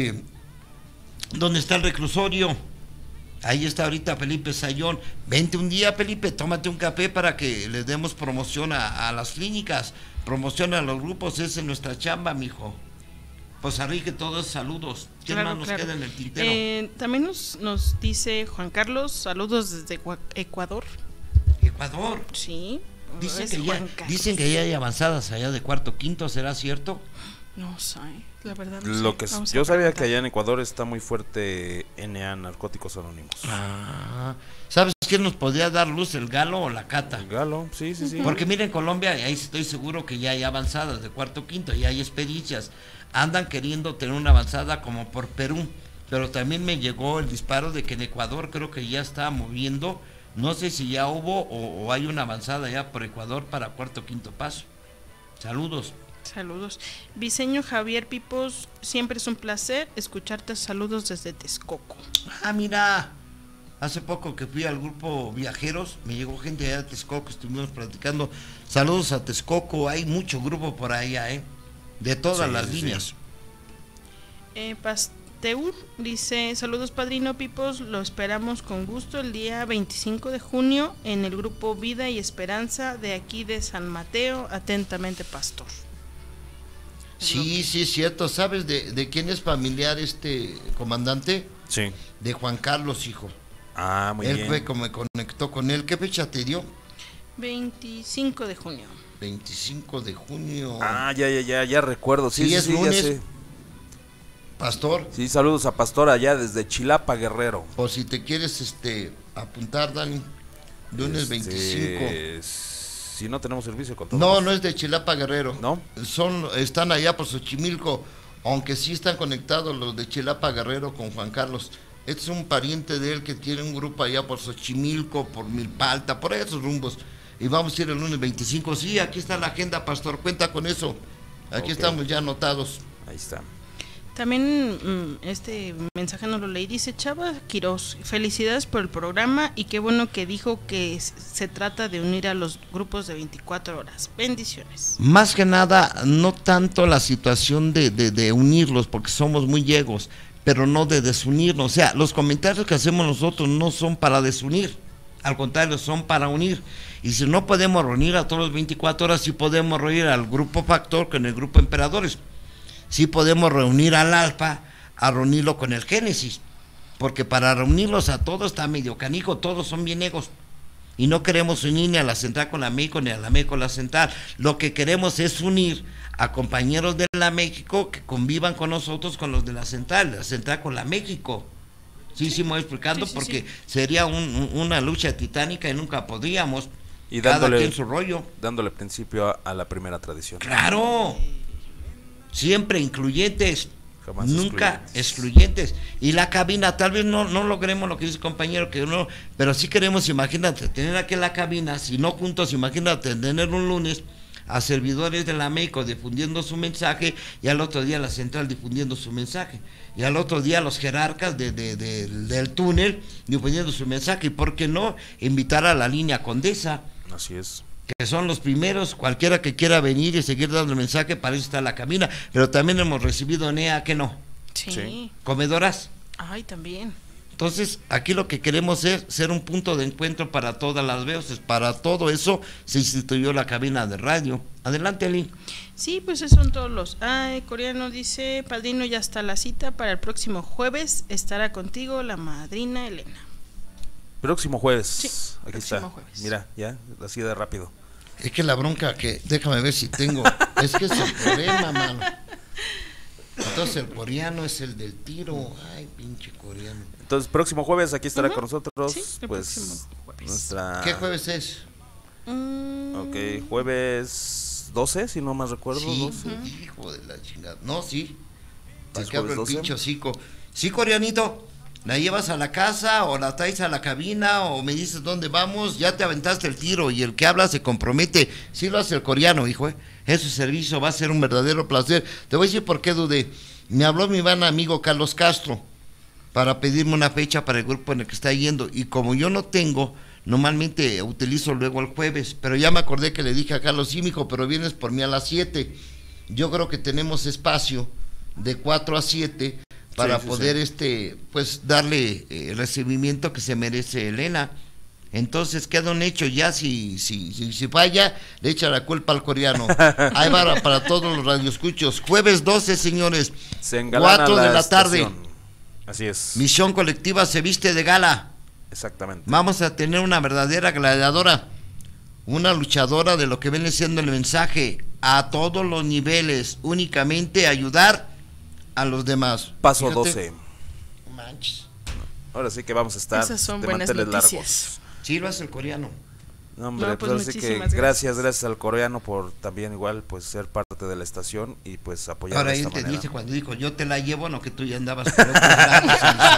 donde está el reclusorio. Ahí está ahorita Felipe Sayón. Vente un día, Felipe, tómate un café para que le demos promoción a las clínicas, promoción a los grupos. Esa es nuestra chamba, mijo. Pues Enrique, todos saludos. ¿Quién más nos queda en el tintero? También nos dice Juan Carlos, saludos desde Ecuador. ¿Ecuador? Sí. Dicen que ya hay avanzadas allá de cuarto, quinto, ¿será cierto? No sé, la verdad no Lo sé. que yo sabía que allá en Ecuador está muy fuerte NA, Narcóticos Anónimos. ¿Sabes quién nos podría dar luz, el Galo o la Cata? El Galo, sí. Porque mira, en Colombia, ahí estoy seguro que ya hay avanzadas de cuarto, quinto, ya hay experiencias. Andan queriendo tener una avanzada como por Perú, pero también me llegó el disparo de que en Ecuador creo que ya está moviendo. No sé si ya hubo o hay una avanzada ya por Ecuador para cuarto, quinto paso. Saludos. Saludos. Viseño Javier Pipos, siempre es un placer escucharte. Saludos desde Texcoco. Mira, hace poco que fui al grupo Viajeros, me llegó gente allá de Texcoco, estuvimos platicando. Saludos a Texcoco, hay mucho grupo por allá, de todas las líneas. Pasteur dice: saludos padrino Pipos, lo esperamos con gusto el día 25 de junio en el grupo Vida y Esperanza de aquí de San Mateo. Atentamente, Pastor. Sí, es cierto. ¿Sabes de quién es familiar comandante? Sí. De Juan Carlos, hijo. Muy bien. Él fue como me conectó con él. ¿Qué fecha te dio? 25 de junio. 25 de junio. Ya recuerdo. Sí, es lunes. Ya sé. Pastor. Sí, saludos a Pastor allá desde Chilapa, Guerrero. O si te quieres apuntar, Dani, lunes 25. Si no tenemos servicio con todos. No es de Chilapa, Guerrero. ¿No? Están allá por Xochimilco, aunque sí están conectados los de Chilapa, Guerrero con Juan Carlos. Este es un pariente de él que tiene un grupo allá por Xochimilco, por Milpalta, por esos rumbos. Y vamos a ir el lunes 25. Sí, aquí está la agenda, Pastor, cuenta con eso. Aquí estamos ya anotados. Ahí está. También este mensaje no lo leí, dice Chava Quiroz: felicidades por el programa y qué bueno que dijo que se trata de unir a los grupos de 24 horas. Bendiciones. Más que nada, no tanto la situación de unirlos, porque somos muy yegos, pero no de desunirnos. O sea, los comentarios que hacemos nosotros no son para desunir, al contrario, son para unir. Y si no podemos reunir a todos los 24 horas, sí podemos reunir al grupo Factor con el grupo Emperadores. Sí podemos reunir al Alfa, a reunirlo con el Génesis, porque para reunirlos a todos está medio canijo, todos son bien egos. y no queremos unir ni a la central con la México ni a la México con la central. Lo que queremos es unir a compañeros de la México que convivan con nosotros, con los de la central con la México. Sí, me voy explicando, porque sería una lucha titánica y nunca podríamos. Y cada quien su rollo. Dándole principio a la primera tradición. Claro, siempre incluyentes, Jamás nunca excluyentes. Y la cabina, tal vez no logremos lo que dice el compañero, pero sí queremos, imagínate, tener aquí la cabina, si no juntos, imagínate, tener un lunes a servidores de la México difundiendo su mensaje, y al otro día la central difundiendo su mensaje, y al otro día los jerarcas del túnel difundiendo su mensaje. Y por qué no invitar a la línea Condesa, así es, que son los primeros, cualquiera que quiera venir y seguir dando el mensaje, para eso está la cabina. Pero también hemos recibido NEA, que no, Sí. comedoras. Ay, también. Entonces, aquí lo que queremos es ser un punto de encuentro para todas las voces. Para todo eso se instituyó la cabina de radio. Adelante, Eli. Sí, pues esos son todos los. Coreano dice: Padrino, ya está la cita para el próximo jueves. Estará contigo la madrina Elena. próximo jueves. Sí, aquí próximo está. jueves. Mira, ya, así de rápido. Es que la bronca que, déjame ver si tengo, es que es el problema, mano. Entonces el coreano es el del tiro. Ay, pinche coreano. Entonces, próximo jueves aquí estará con Sí, nosotros, el pues, próximo jueves. nuestra... ¿Qué jueves es? Ok, jueves 12, si no más recuerdo. Sí, 12. hijo de la chingada. No, sí. ¿Para ¿Sí qué es abro el jueves 12? pinche hocico? Sí, coreanito. ¿La llevas a la casa o la traes a la cabina o me dices dónde vamos? Ya te aventaste el tiro y el que habla se compromete. Sí lo hace el coreano, hijo, Ese servicio va a ser un verdadero placer. Te voy a decir por qué dudé. Me habló mi buen amigo Carlos Castro para pedirme una fecha para el grupo en el que está yendo, y como yo no tengo, normalmente utilizo luego el jueves, pero ya me acordé que le dije a Carlos: sí, mijo, pero vienes por mí a las 7. Yo creo que tenemos espacio de 4 a 7 para poder pues darle el recibimiento que se merece Elena. Entonces queda un hecho. Ya si falla, le echa la culpa al coreano. Ahí va para todos los radioescuchos. Jueves 12, señores, Se engalana 4 de la tarde. estación. Así es. Misión Colectiva se viste de gala. Exactamente. Vamos a tener una verdadera gladiadora, una luchadora de lo que viene siendo el mensaje a todos los niveles, únicamente ayudar a los demás. Paso Fíjate. 12. Manches. Ahora sí que vamos a estar Esas son de buenas manteles noticias. largos. Sí, lo hace el coreano. No, hombre, No, pues pues así que muchísimas gracias. gracias al coreano por también igual pues ser parte de la estación y pues apoyar Ahora de esta él te manera. dice cuando dijo: yo te la llevo, no que tú ya andabas por otro lado,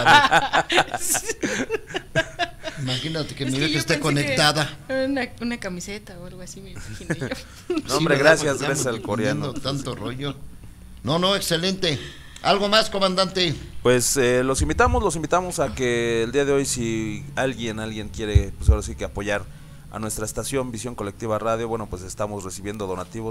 Elizabeth. Imagínate que Es mi que vieja yo esté pensé conectada. que una camiseta o algo así, me imaginé yo. No, hombre, ¿verdad? gracias, Porque gracias al estamos coreano. difundiendo tanto rollo. No, excelente. ¿Algo más, comandante? Pues los invitamos a que el día de hoy, si alguien quiere, pues ahora sí que apoyar a nuestra estación Visión Colectiva Radio, bueno, pues estamos recibiendo donativos.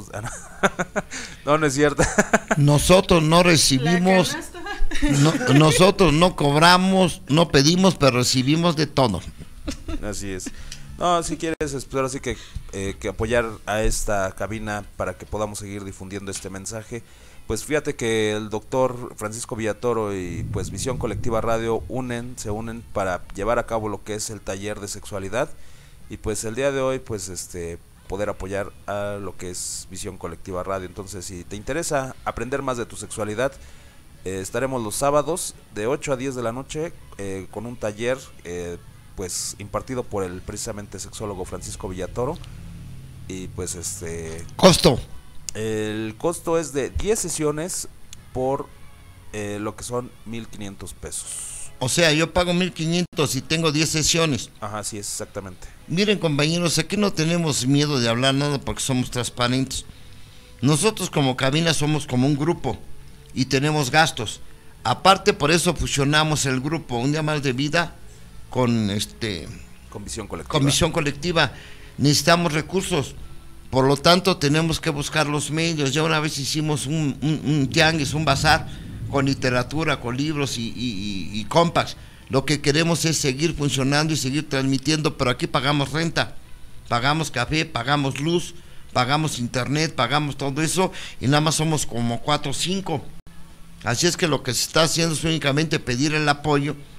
No es cierto. Nosotros no recibimos, nosotros no cobramos, no pedimos, pero recibimos de todo. Así es. No, si quieres, pues ahora sí que apoyar a esta cabina para que podamos seguir difundiendo este mensaje. Pues fíjate que el doctor Francisco Villatoro y pues Visión Colectiva Radio se unen para llevar a cabo lo que es el taller de sexualidad, y pues el día de hoy pues poder apoyar a lo que es Visión Colectiva Radio. Entonces, si te interesa aprender más de tu sexualidad, estaremos los sábados de 8 a 10 de la noche con un taller pues impartido por el precisamente sexólogo Francisco Villatoro, y pues Costo. el costo es de 10 sesiones por lo que son 1,500 pesos. O sea, yo pago 1,500 y tengo 10 sesiones. Ajá, sí, es exactamente. Miren, compañeros, aquí no tenemos miedo de hablar nada porque somos transparentes. Nosotros como cabina somos como un grupo y tenemos gastos. Aparte, por eso fusionamos el grupo Un Día Más de Vida con Con Visión Colectiva. con Visión Colectiva. Necesitamos recursos. Por lo tanto, tenemos que buscar los medios. Ya una vez hicimos un tianguis, un bazar, con literatura, con libros y compacts. Lo que queremos es seguir funcionando y seguir transmitiendo, pero aquí pagamos renta, pagamos café, pagamos luz, pagamos internet, pagamos todo eso, y nada más somos como 4 o 5. Así es que lo que se está haciendo es únicamente pedir el apoyo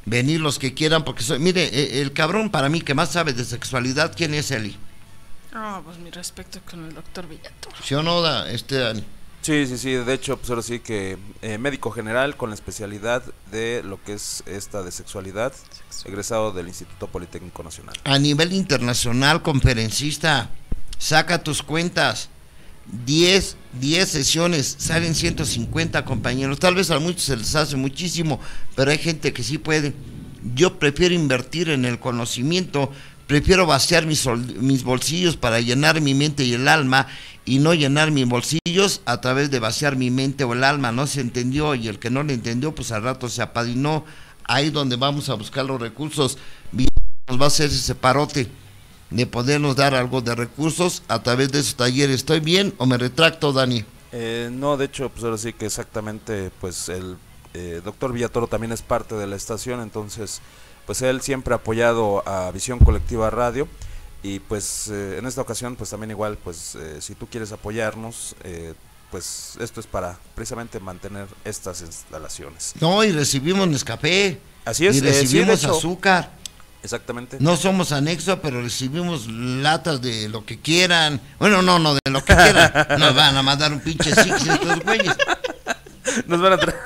venir los que quieran, porque mire, el cabrón para mí que más sabe de sexualidad, ¿quién es Eli? Pues mi respeto con el doctor Villatoro. ¿Sí o no, Dani? Sí, de hecho, pues ahora sí que médico general con la especialidad de lo que es esta de sexualidad, egresado del Instituto Politécnico Nacional. A nivel internacional, conferencista, saca tus cuentas, 10 sesiones, salen 150 compañeros, tal vez a muchos se les hace muchísimo, pero hay gente que sí puede. Yo prefiero invertir en el conocimiento, prefiero vaciar mis bolsillos para llenar mi mente y el alma, y no llenar mis bolsillos a través de vaciar mi mente o el alma. No se entendió, y el que no le entendió, pues al rato se apadrinó. Ahí donde vamos a buscar los recursos, nos va a hacer ese parote de podernos dar algo de recursos a través de esos talleres. ¿Estoy bien o me retracto, Dani? No, de hecho, pues ahora sí que exactamente, pues el doctor Villatoro también es parte de la estación, entonces pues él siempre ha apoyado a Visión Colectiva Radio, y pues en esta ocasión pues también igual, pues si tú quieres apoyarnos, pues esto es para precisamente mantener estas instalaciones. No, y recibimos Nescafé. Así es. Y recibimos sí, de hecho, azúcar. Exactamente. No somos anexo, pero recibimos latas de lo que quieran. Bueno, no de lo que quieran. Nos van a mandar un pinche six estos güeyes. Nos van a traer.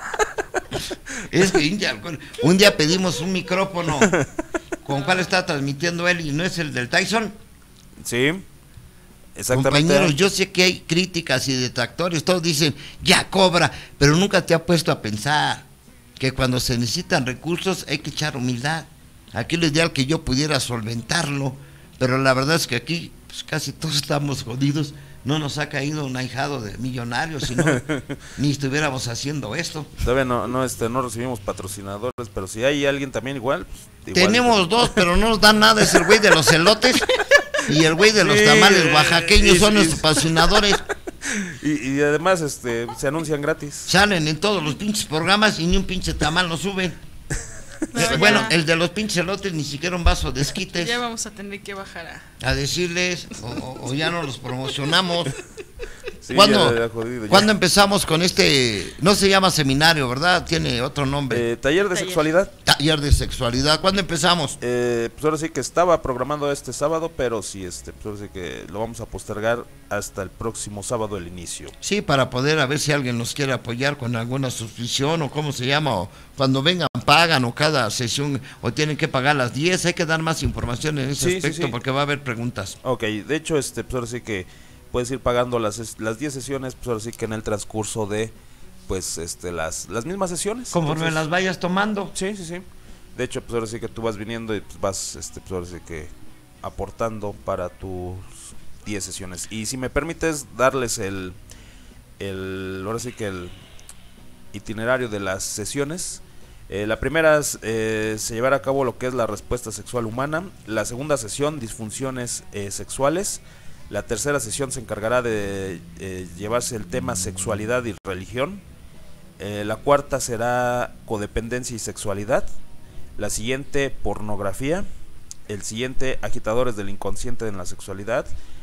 Es que un día pedimos un micrófono. ¿Con cuál está transmitiendo él? ¿Y no es el del Tyson? Sí, exactamente. Compañeros, yo sé que hay críticas y detractores, todos dicen, ya cobra, pero nunca te ha puesto a pensar que cuando se necesitan recursos hay que echar humildad. Aquí lo ideal que yo pudiera solventarlo, pero la verdad es que aquí pues, casi todos estamos jodidos. No nos ha caído un ahijado de millonarios, sino ni estuviéramos haciendo esto. Todavía no recibimos patrocinadores, pero si hay alguien también igual, pues, tenemos dos, pero no nos dan nada. Es el güey de los elotes y el güey de los tamales oaxaqueños, son nuestros patrocinadores. Y además se anuncian gratis. Salen en todos los pinches programas y ni un pinche tamal lo suben. Bueno, el de los pinches elotes ni siquiera un vaso de esquites. Ya vamos a tener que bajar a decirles, o ya no los promocionamos. Sí, ¿Cuándo empezamos con este? No se llama seminario, ¿verdad? Tiene otro nombre. Taller de sexualidad. Taller de sexualidad. ¿Cuándo empezamos? Pues ahora sí que estaba programando este sábado, pero sí, pues ahora sí que lo vamos a postergar hasta el próximo sábado el inicio. Sí, para poder a ver si alguien nos quiere apoyar con alguna suscripción o cómo se llama, o cuando vengan pagan, o cada sesión, o tienen que pagar las 10, hay que dar más información en ese aspecto, sí. Porque va a haber preguntas. Ok, de hecho, pues ahora sí que puedes ir pagando las 10 sesiones, pues ahora sí que en el transcurso de, pues, las mismas sesiones. Conforme las vayas tomando. Sí. De hecho, pues ahora sí que tú vas viniendo y pues vas, pues ahora sí que aportando para tus 10 sesiones. Y si me permites darles ahora sí que el itinerario de las sesiones. La primera se llevará a cabo lo que es la respuesta sexual humana. La segunda sesión, disfunciones sexuales. La tercera sesión se encargará de llevarse el tema sexualidad y religión. La cuarta será codependencia y sexualidad. La siguiente, pornografía. El siguiente, agitadores del inconsciente en la sexualidad.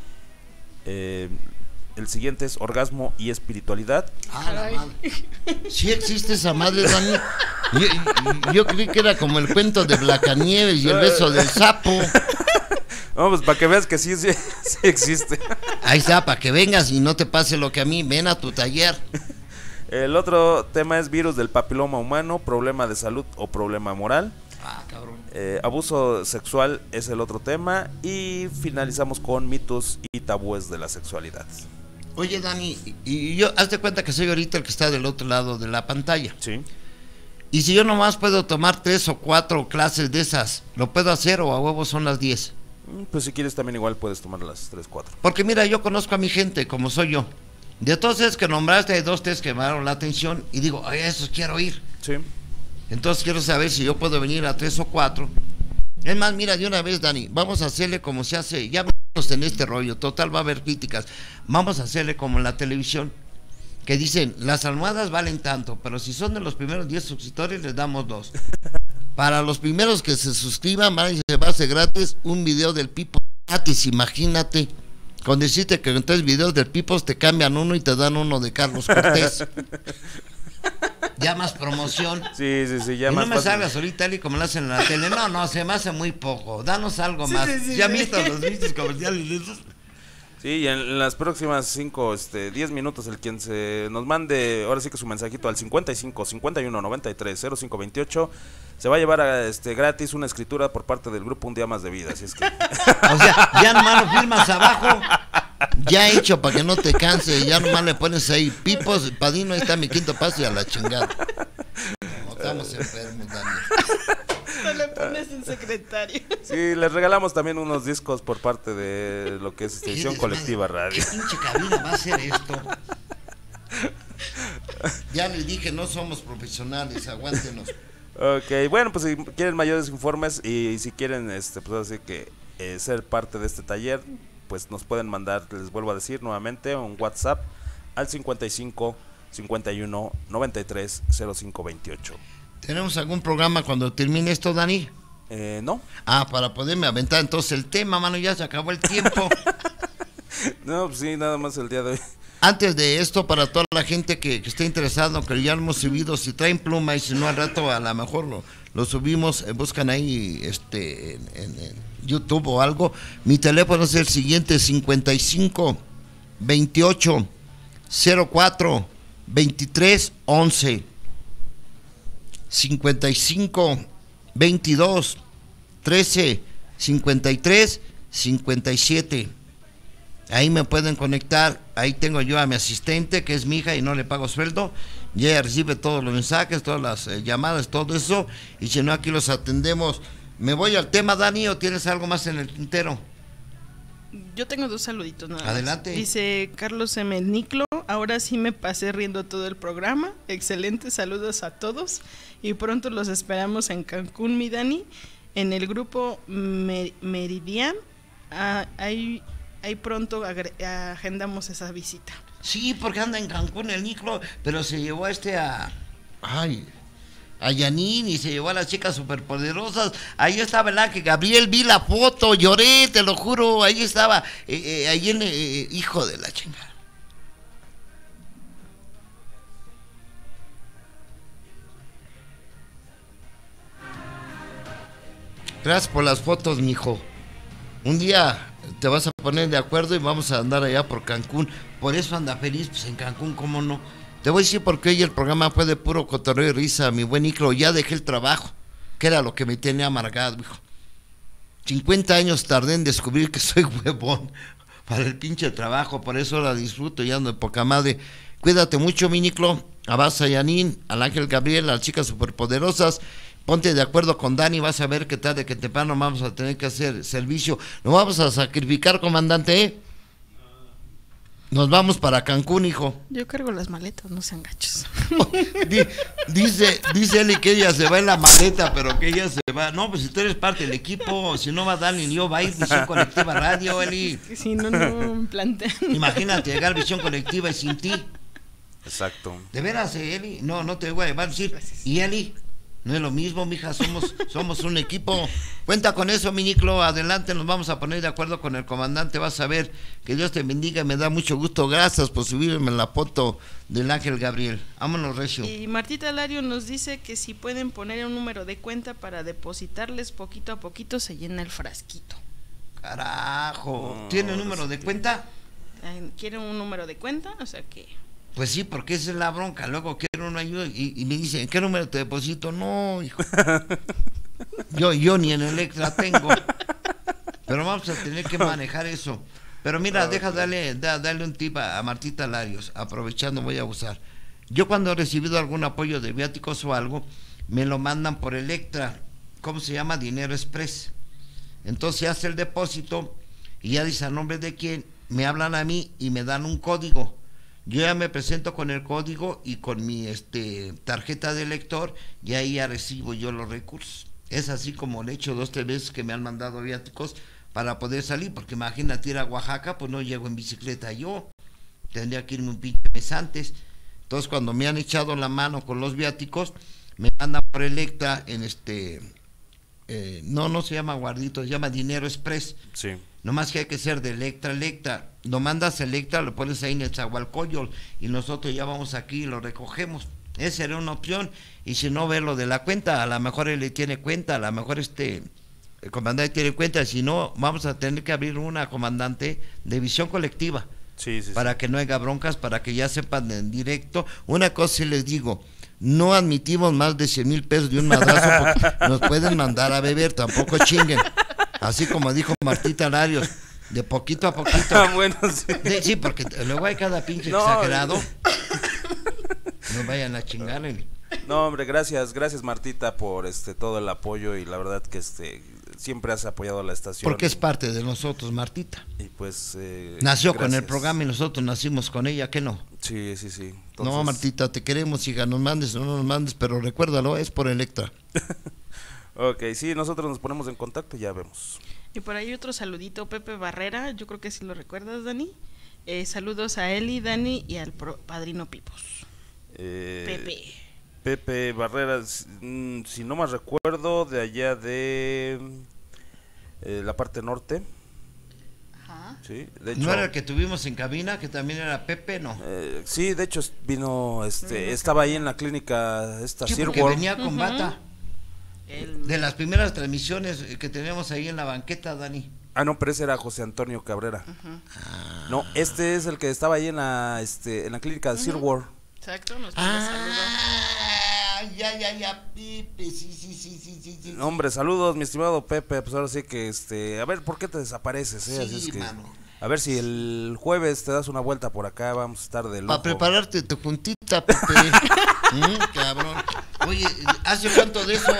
El siguiente es orgasmo y espiritualidad. La madre. Sí existe esa madre, Dani. Yo creí que era como el cuento de Blancanieves y el beso del sapo. Vamos, para que veas que sí existe. Ahí está, para que vengas y no te pase lo que a mí. Ven a tu taller. El otro tema es virus del papiloma humano, problema de salud o problema moral. Cabrón. Abuso sexual es el otro tema. Y finalizamos con mitos y tabúes de la sexualidad. Oye, Dani, y yo, hazte cuenta que soy ahorita el que está del otro lado de la pantalla. Sí. Y si yo nomás puedo tomar 3 o 4 clases de esas, ¿lo puedo hacer o a huevo son las 10? Pues si quieres también igual puedes tomar las 3, 4. Porque mira, yo conozco a mi gente como soy yo. De todos esos que nombraste, hay 2, 3 que me dieron la atención y digo, ay, a esos quiero ir. Sí. Entonces quiero saber si yo puedo venir a 3 o 4. Es más, mira, de una vez, Dani, vamos a hacerle como se hace, ya vamos en este rollo, total va a haber críticas. Vamos a hacerle como en la televisión, que dicen, las almohadas valen tanto, pero si son de los primeros 10 suscriptores, les damos 2. Para los primeros que se suscriban, se va a hacer gratis un video del Pipo gratis, imagínate. Con decirte que en 3 videos del Pipos te cambian uno y te dan uno de Carlos Cortés. Ya más promoción. Sí, ya y más no me fácil. salgas ahorita y como lo hacen en la tele. No, se me hace muy poco. Danos algo más. ¿Ya visto los vistos comerciales de esos? Sí, y en las próximas 10 minutos el quien se nos mande, ahora sí que su mensajito al 55 51 93 05 28 se va a llevar gratis una escritura por parte del grupo Un Día Más de Vida, así es que... O sea, ya nomás lo firmas abajo, ya hecho para que no te canse, ya nomás le pones ahí, Pipos, Padino, ahí está mi quinto paso y a la chingada. No, estamos enfermos, Daniel. No le pones en secretario. Sí, les regalamos también unos discos por parte de lo que es Edición Colectiva Radio. ¿Qué pinche cabina va a ser esto? Ya les dije, no somos profesionales, aguántenos. Ok, bueno, pues si quieren mayores informes y si quieren pues así que ser parte de este taller, pues nos pueden mandar, les vuelvo a decir nuevamente, un WhatsApp al 55 51 93 05 28. ¿Tenemos algún programa cuando termine esto, Dani? No. Para poderme aventar entonces el tema, mano, ya se acabó el tiempo. No, pues sí, nada más el día de hoy. Antes de esto, para toda la gente que esté interesada, que ya lo hemos subido, si traen pluma y si no al rato a lo mejor lo subimos, buscan ahí en YouTube o algo. Mi teléfono es el siguiente, 55 28 04 23 11. 55 22 13 53 57. Ahí me pueden conectar. Ahí tengo yo a mi asistente, que es mi hija y no le pago sueldo, y ella recibe todos los mensajes, todas las llamadas, todo eso, y si no, aquí los atendemos. ¿Me voy al tema, Dani, o tienes algo más en el tintero? Yo tengo 2 saluditos nada más. Adelante. Dice Carlos M. Niclo, ahora sí me pasé riendo todo el programa. Excelentes saludos a todos y pronto los esperamos en Cancún, mi Dani, en el grupo Meridian. Ahí pronto agendamos esa visita. Sí, porque anda en Cancún el Niclo, pero se llevó a Yanin y se llevó a las chicas superpoderosas. Ahí estaba el Ángel Gabriel, vi la foto, lloré, te lo juro. Ahí estaba, ahí en hijo de la chingada. Gracias por las fotos, mijo. Un día te vas a poner de acuerdo y vamos a andar allá por Cancún. Por eso anda feliz, pues en Cancún, ¿cómo no? Te voy a decir por qué hoy el programa fue de puro cotorreo y risa, mi buen Niclo. Ya dejé el trabajo, que era lo que me tenía amargado, hijo. 50 años tardé en descubrir que soy huevón para el pinche trabajo, por eso la disfruto y ando de poca madre. Cuídate mucho, mi Niclo. Abas a Yanin, al Ángel Gabriel, a las chicas superpoderosas. Ponte de acuerdo con Dani, vas a ver qué tarde que temprano vamos a tener que hacer servicio. Nos vamos a sacrificar, comandante, ¿eh? Nos vamos para Cancún, hijo. Yo cargo las maletas, no sean gachos. Dice Eli que ella se va en la maleta, pero que ella se va. No, pues si tú eres parte del equipo, si no va Dani ni yo, va a ir Visión Colectiva Radio, Eli. Si no plantean. Imagínate llegar Visión Colectiva y sin ti. Exacto. ¿De veras, Eli? No te voy a llevar a decir. ¿Y Eli? No es lo mismo, mija, somos un equipo. Cuenta con eso, mi Niclo, adelante, nos vamos a poner de acuerdo con el comandante, vas a ver, que Dios te bendiga, me da mucho gusto, gracias por subirme la foto del Ángel Gabriel. Vámonos, recio. Y Martita Lario nos dice que si pueden poner un número de cuenta para depositarles poquito a poquito se llena el frasquito. Carajo, ¿tiene número de cuenta? ¿Quieren un número de cuenta? O sea que... Pues sí, porque esa es la bronca. Luego quiero una ayuda y me dicen, ¿en qué número te deposito? No, hijo. Yo ni en Electra tengo. Pero vamos a tener que manejar eso. Pero mira, deja darle un tip a Martita Larios. Aprovechando, voy a usar. Yo cuando he recibido algún apoyo de viáticos o algo, me lo mandan por Electra. ¿Cómo se llama? Dinero Express. Entonces hace el depósito y ya dice a nombre de quién. Me hablan a mí y me dan un código. Yo ya me presento con el código y con mi tarjeta de lector y ahí ya recibo yo los recursos. Es así como le he hecho 2 o 3 veces que me han mandado viáticos para poder salir, porque imagínate ir a Oaxaca, pues no llego en bicicleta yo, tendría que irme un pinche mes antes. Entonces cuando me han echado la mano con los viáticos, me mandan por Electra en no se llama Guardito, se llama Dinero Express. Sí. Nomás que hay que ser de Electra. Lo mandas a Electra, lo pones ahí en el Zahualcoyol y nosotros ya vamos aquí y lo recogemos. Esa era una opción, y si no, ver lo de la cuenta, a lo mejor él le tiene cuenta, a lo mejor el comandante tiene cuenta, si no, vamos a tener que abrir una, comandante, de visión colectiva, para que no haya broncas, para que ya sepan en directo. Una cosa sí les digo, no admitimos más de 100,000 pesos de un madrazo, porque nos pueden mandar a beber, tampoco chinguen, así como dijo Martita Larios, de poquito a poquito. Bueno, sí. Sí, porque luego hay cada pinche exagerado. No vayan a chingar. No, hombre, gracias Martita por todo el apoyo, y la verdad que siempre has apoyado a la estación. Porque es parte de nosotros, Martita. Y pues nació gracias. Con el programa y nosotros nacimos con ella, ¿qué no? Sí. Entonces... No, Martita, te queremos, hija, nos mandes o no nos mandes, pero recuérdalo, es por Electra. Ok, sí, nosotros nos ponemos en contacto y ya vemos. Y por ahí otro saludito, Pepe Barrera, yo creo que si lo recuerdas, Dani. Saludos a Eli, Dani y al padrino Pipos. Pepe Barrera, si no más recuerdo, de allá de la parte norte. Ajá. Sí, de hecho, ¿no era el que tuvimos en cabina, que también era Pepe, no? Sí, de hecho vino, estaba ahí en la clínica Sir porque venía con bata. El... De las primeras transmisiones que teníamos ahí en la banqueta, Dani. Ah, no, pero ese era José Antonio Cabrera. No, este es el que estaba ahí en la clínica de Sir Ward. Exacto, nos manda saludos. Ya, Pepe, sí. No, hombre, saludos, mi estimado Pepe. Pues ahora sí que, a ver, ¿por qué te desapareces? Sí, así es que, mano. a ver si el jueves te das una vuelta por acá, vamos a estar de lujo. Para prepararte tu juntita, Pepe. Cabrón. Oye, ¿hace cuánto de eso?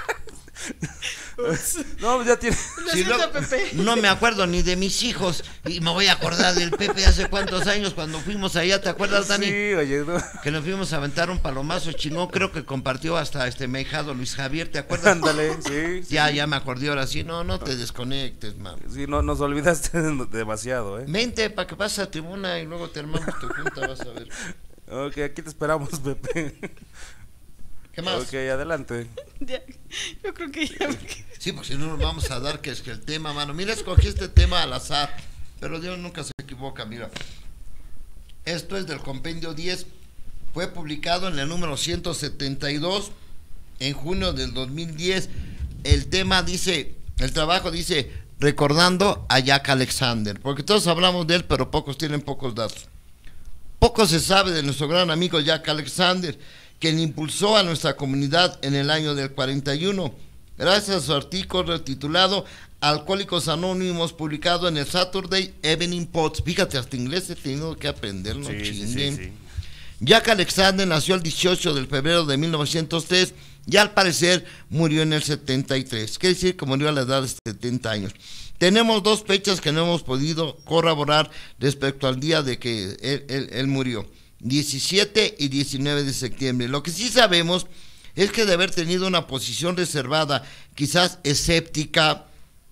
No, ya tiene. Si Pepe. No me acuerdo ni de mis hijos, y me voy a acordar del Pepe hace cuántos años cuando fuimos allá, ¿te acuerdas, Dani? Sí, oye, no. Que nos fuimos a aventar un palomazo chingón, creo que compartió hasta mi ahijado Luis Javier, ¿te acuerdas? Ándale, sí. Ya me acordé ahora sí, no te desconectes, man. Sí, no, nos olvidaste demasiado, Vente para que pases a tribuna y luego te armamos tu junta, vas a ver. Ok, aquí te esperamos, Pepe. ¿Qué más? Ok, adelante. Yo creo que ya... Sí, pues si no nos vamos a dar que es que el tema, mano. Mira, escogí este tema al azar, pero Dios nunca se equivoca, mira. Esto es del compendio 10, fue publicado en el número 172 en junio del 2010. El tema dice, el trabajo dice, recordando a Jack Alexander, porque todos hablamos de él, pero pocos tienen pocos datos. Poco se sabe de nuestro gran amigo Jack Alexander, quien impulsó a nuestra comunidad en el año del 41, gracias a su artículo titulado Alcohólicos Anónimos, publicado en el Saturday Evening Post. Fíjate, hasta inglés he tenido que aprender, no chinguen. Sí. Jack Alexander nació el 18 de febrero de 1903 y al parecer murió en el 73, quiere decir que murió a la edad de 70 años. Tenemos dos fechas que no hemos podido corroborar respecto al día de que él murió, 17 y 19 de septiembre. Lo que sí sabemos es que de haber tenido una posición reservada, quizás escéptica,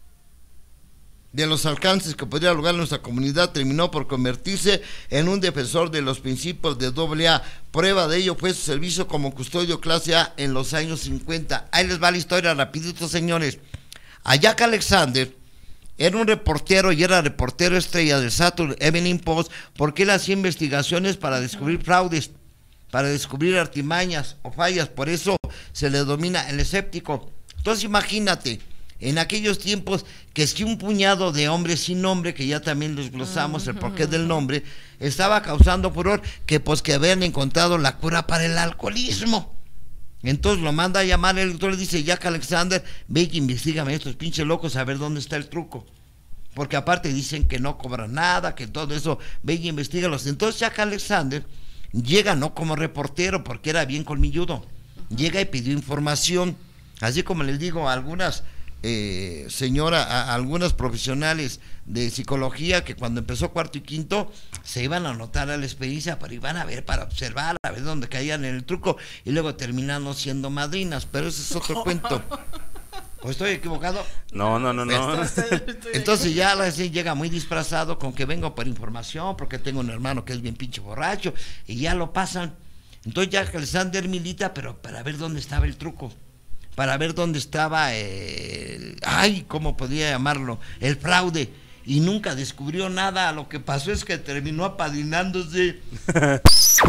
de los alcances que podría lograr nuestra comunidad, terminó por convertirse en un defensor de los principios de AA. Prueba de ello fue su servicio como custodio clase A en los años 50. Ahí les va la historia rapidito, señores. A Jack Alexander era un reportero y era reportero estrella del Saturday Evening Post porque él hacía investigaciones para descubrir fraudes, para descubrir artimañas o fallas, por eso se le domina el escéptico. Entonces imagínate, en aquellos tiempos que si un puñado de hombres sin nombre, que ya también desglosamos el porqué del nombre, estaba causando furor, que pues que habían encontrado la cura para el alcoholismo. Entonces lo manda a llamar el doctor, le dice, Jack Alexander, ve y investígame estos pinches locos a ver dónde está el truco. Porque aparte dicen que no cobran nada, que todo eso, ve y investígalos. Entonces Jack Alexander llega no como reportero, porque era bien colmilludo, llega y pidió información, así como les digo a algunas a algunas profesionales de psicología que cuando empezó cuarto y quinto se iban a anotar a la experiencia, pero iban a ver para observar, a ver dónde caían en el truco y luego terminando siendo madrinas, pero ese es otro cuento. ¿O estoy equivocado? No. Entonces ya llega muy disfrazado con que vengo por información porque tengo un hermano que es bien pinche borracho y ya lo pasan. Entonces Jack Alexander milita, pero para ver dónde estaba el truco, para ver dónde estaba ¿cómo podría llamarlo? El fraude, y nunca descubrió nada. Lo que pasó es que terminó apadrinándose